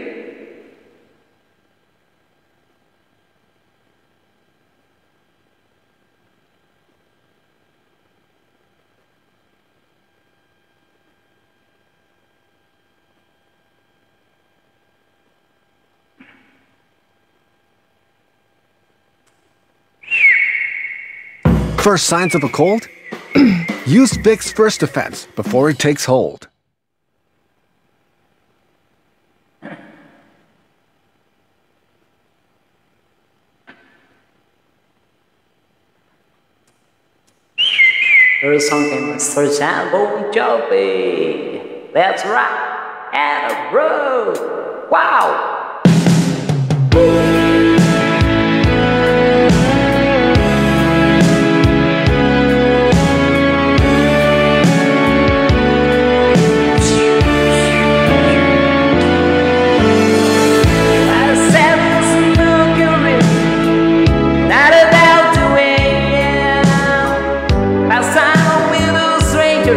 First signs of a cold? Use Vicks First Defense before it takes hold. There's something Mister Bon Jovi. That's right, and a road. Wow.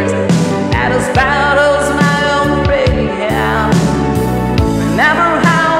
Battles my own brain. Remember how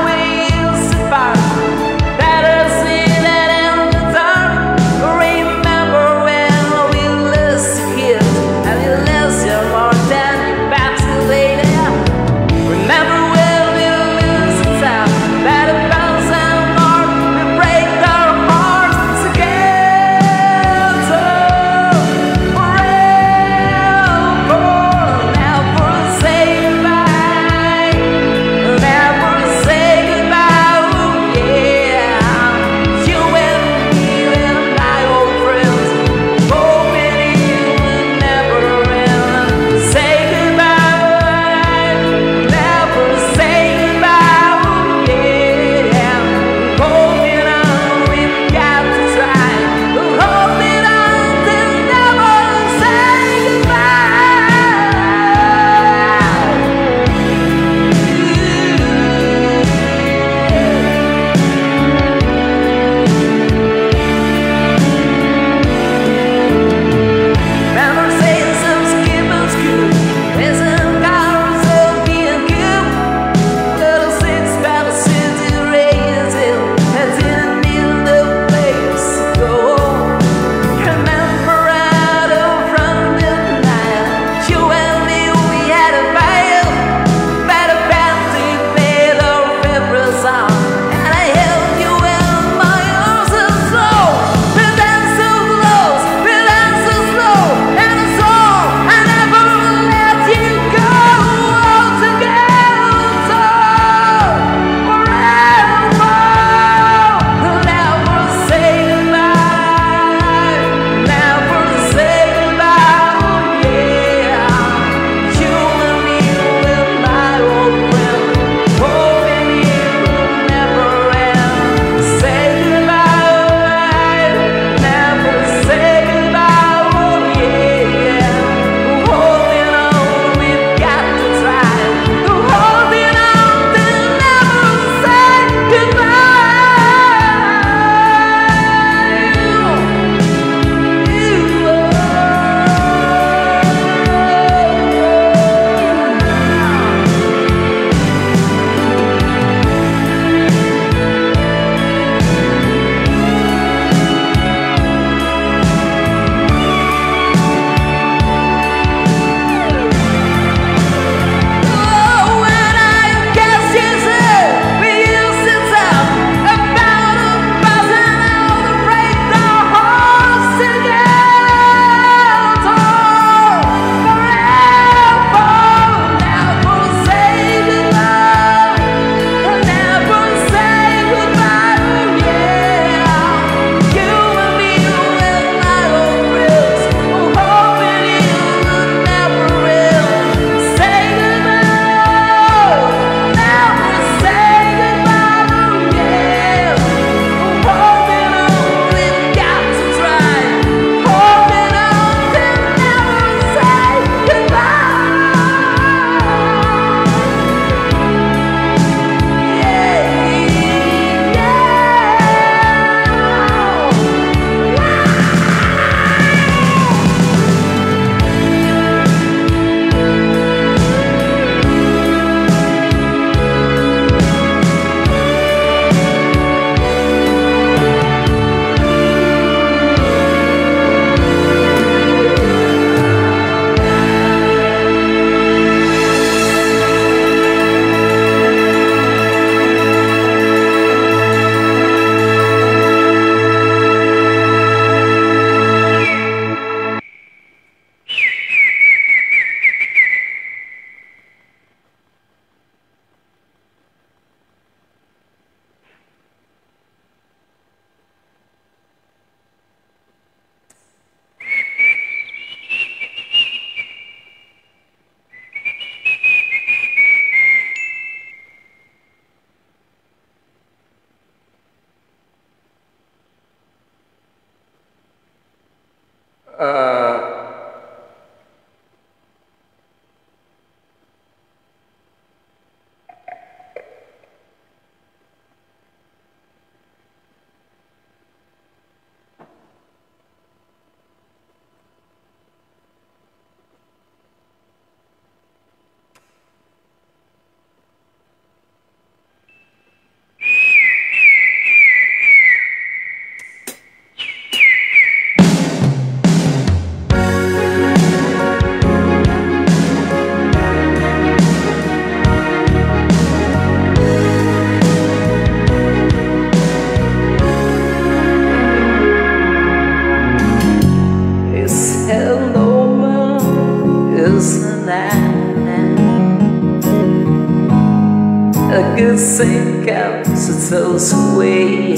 could sing comes those way.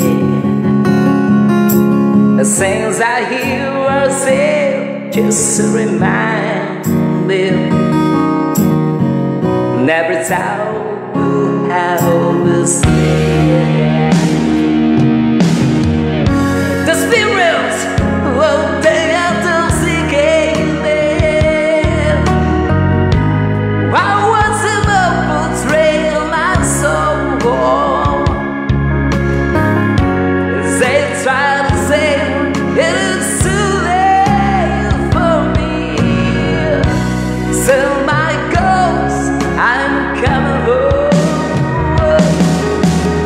The things I hear or say just to remind me, never doubt will have a stay. The spirits will they are intoxicated. I was about to betray my soul. They try to say it is too late for me. So my ghost, I'm coming home.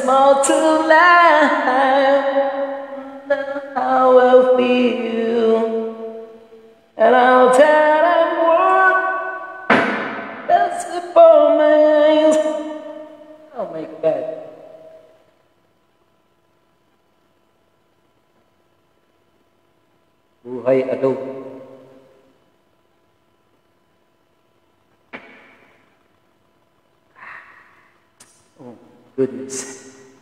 more to life than how I feel. And I'll tell them what that's before my eyes. I'll make it back. Buhay adobo. Oh, goodness.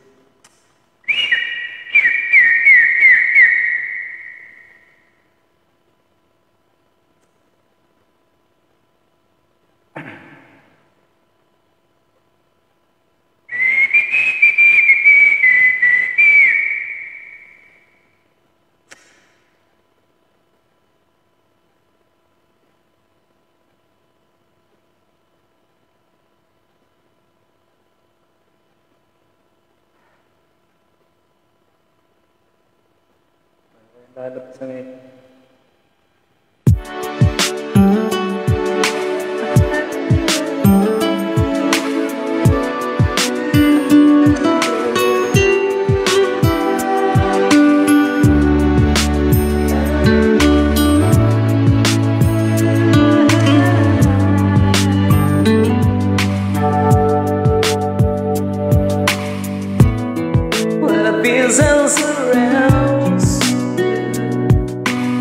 Lalabas na ngayon. Well, it feels and surrounds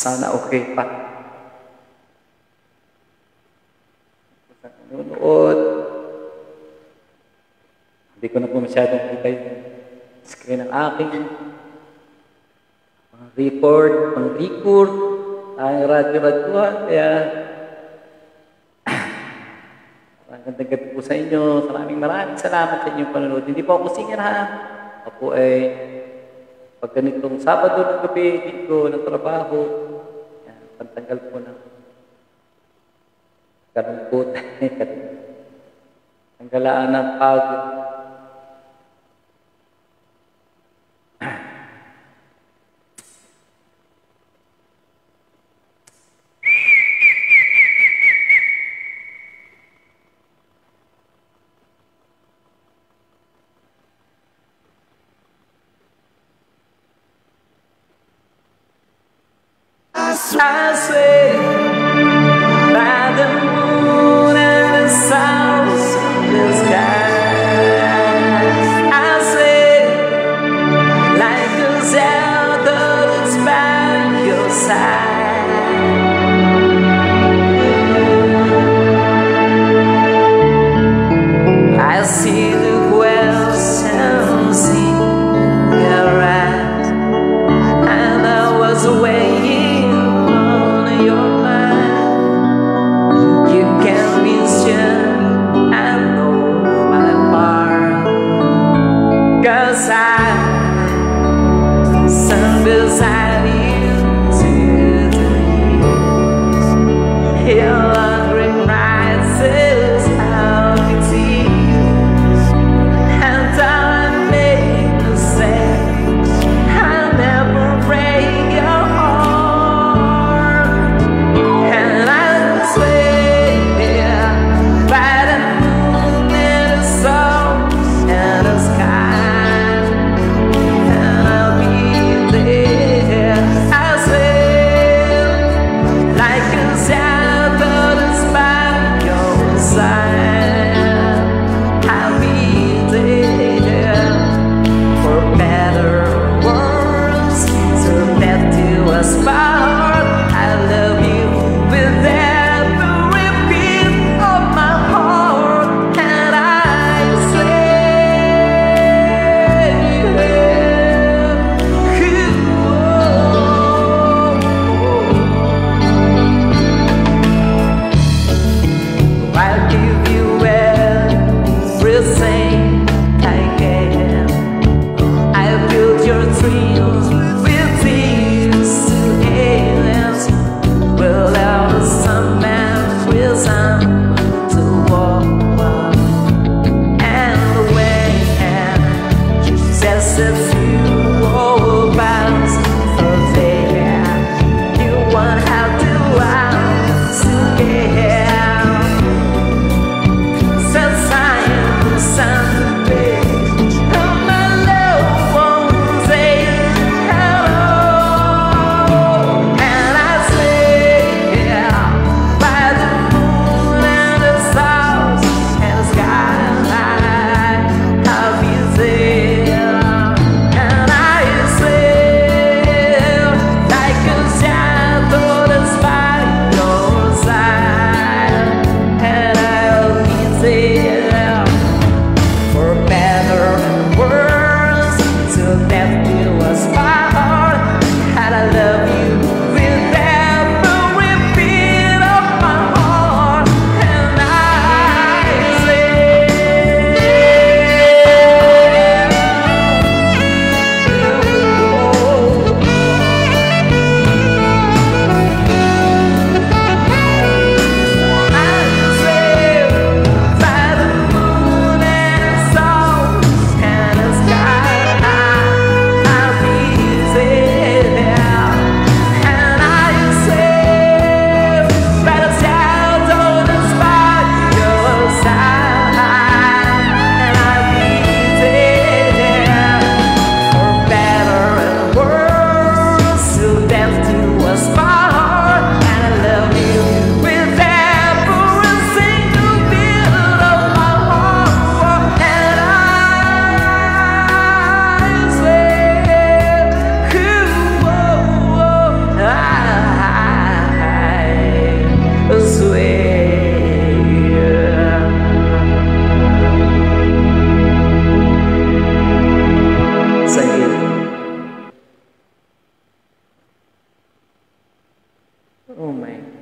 Sana okay pa. Sa nanonood, hindi ko na po masyadong kita yung screen ng aking mga report, mga record, ang radyo-radyohan. Kaya, magandang gabi po sa inyo. Maraming maraming salamat sa inyong panonood. Hindi po ako singer ha. Ako ay pag ganitong Sabado ng gabi, linggo ng trabaho, yan, pantanggal po ng kalungkot, tanggalaan ng pagod. I swear by the moon and the stars in the sky. I swear like a Zelda that's by your side. I see the questions in your eyes, and I was waiting. Your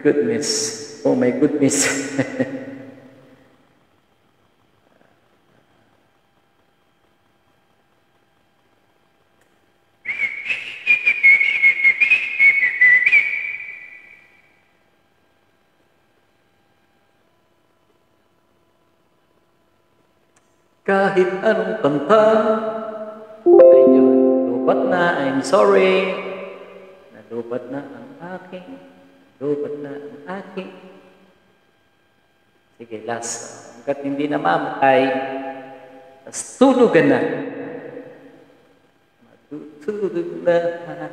goodness. Oh my goodness. Kahit anong kanta, ayun, lubat na, I'm sorry. Nalubat na ang aking, lubat na ang aking. Sige, last. Hanggat hindi na mamatay, tas tulugan na. Matutulog na.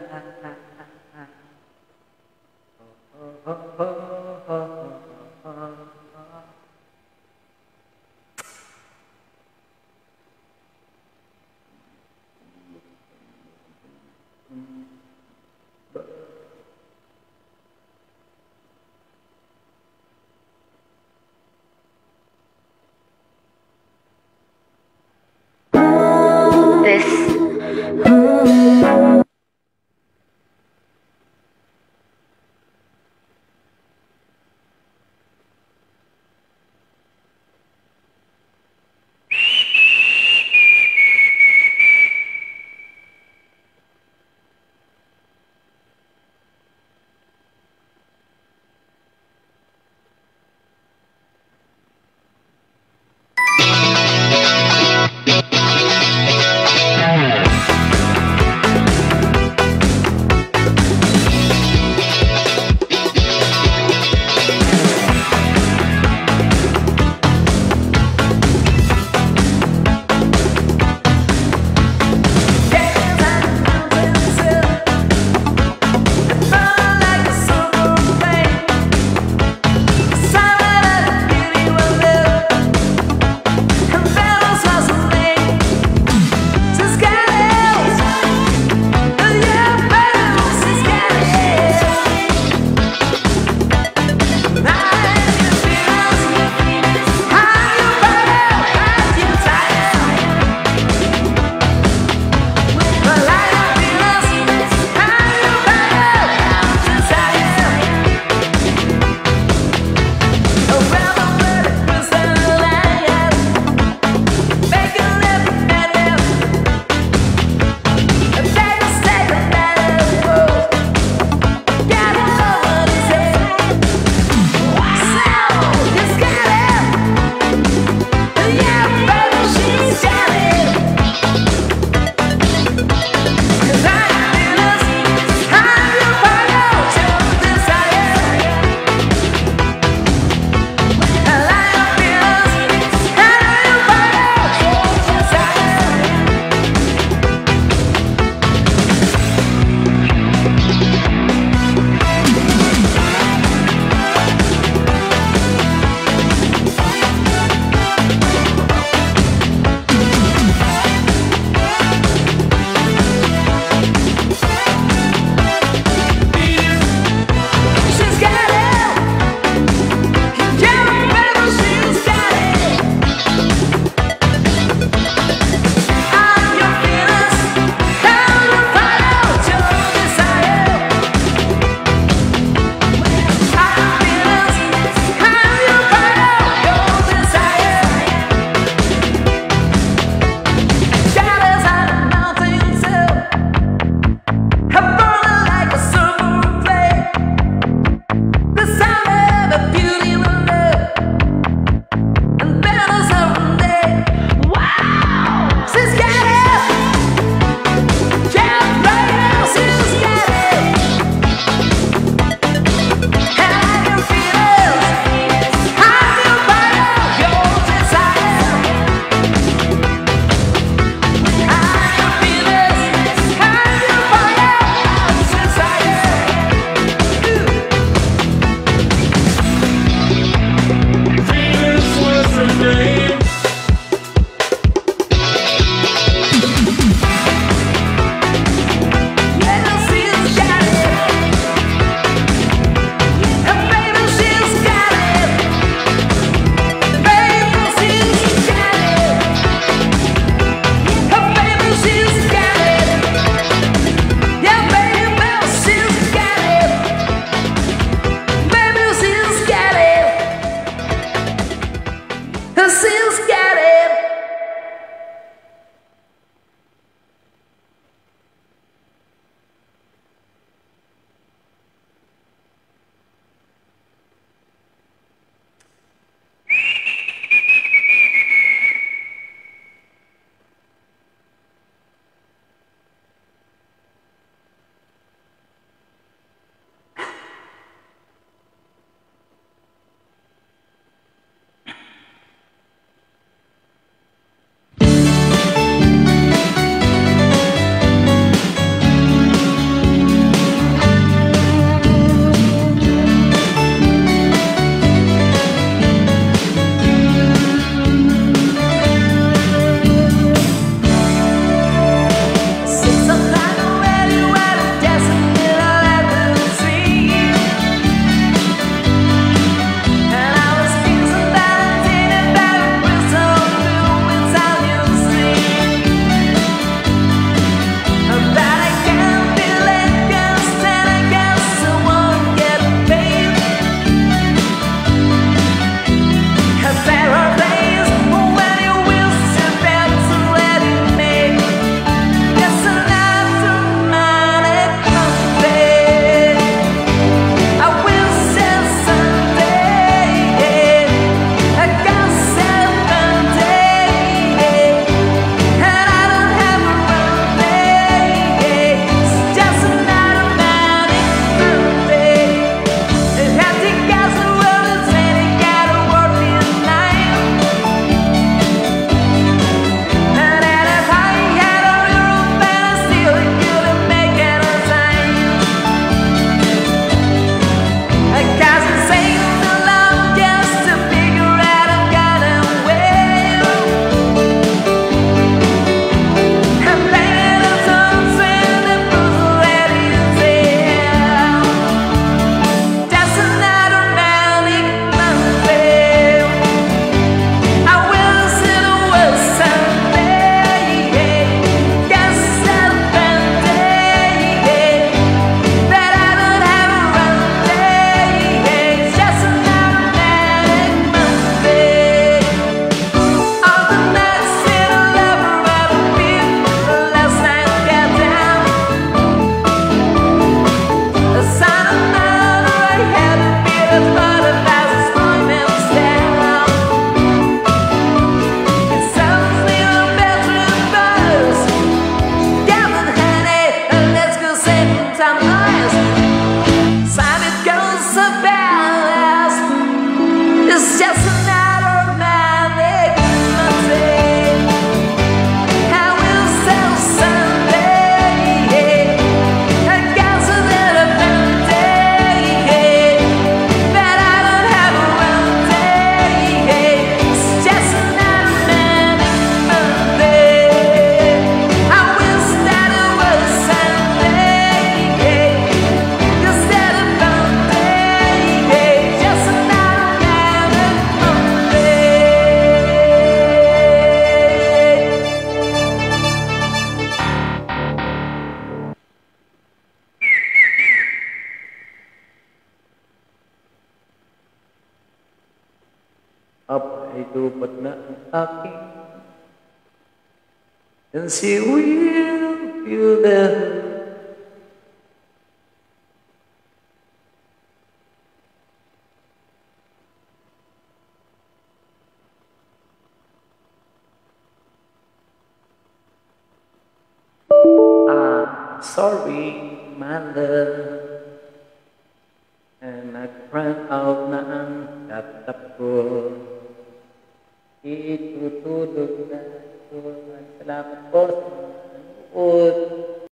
Oh, oh, oh, oh, oh. This Lupad na ang aking and she will feel the I'm sorry, my love, and nag-run out na ang laptop ko. Itutulog na ko. Salamat po sa mga nanood.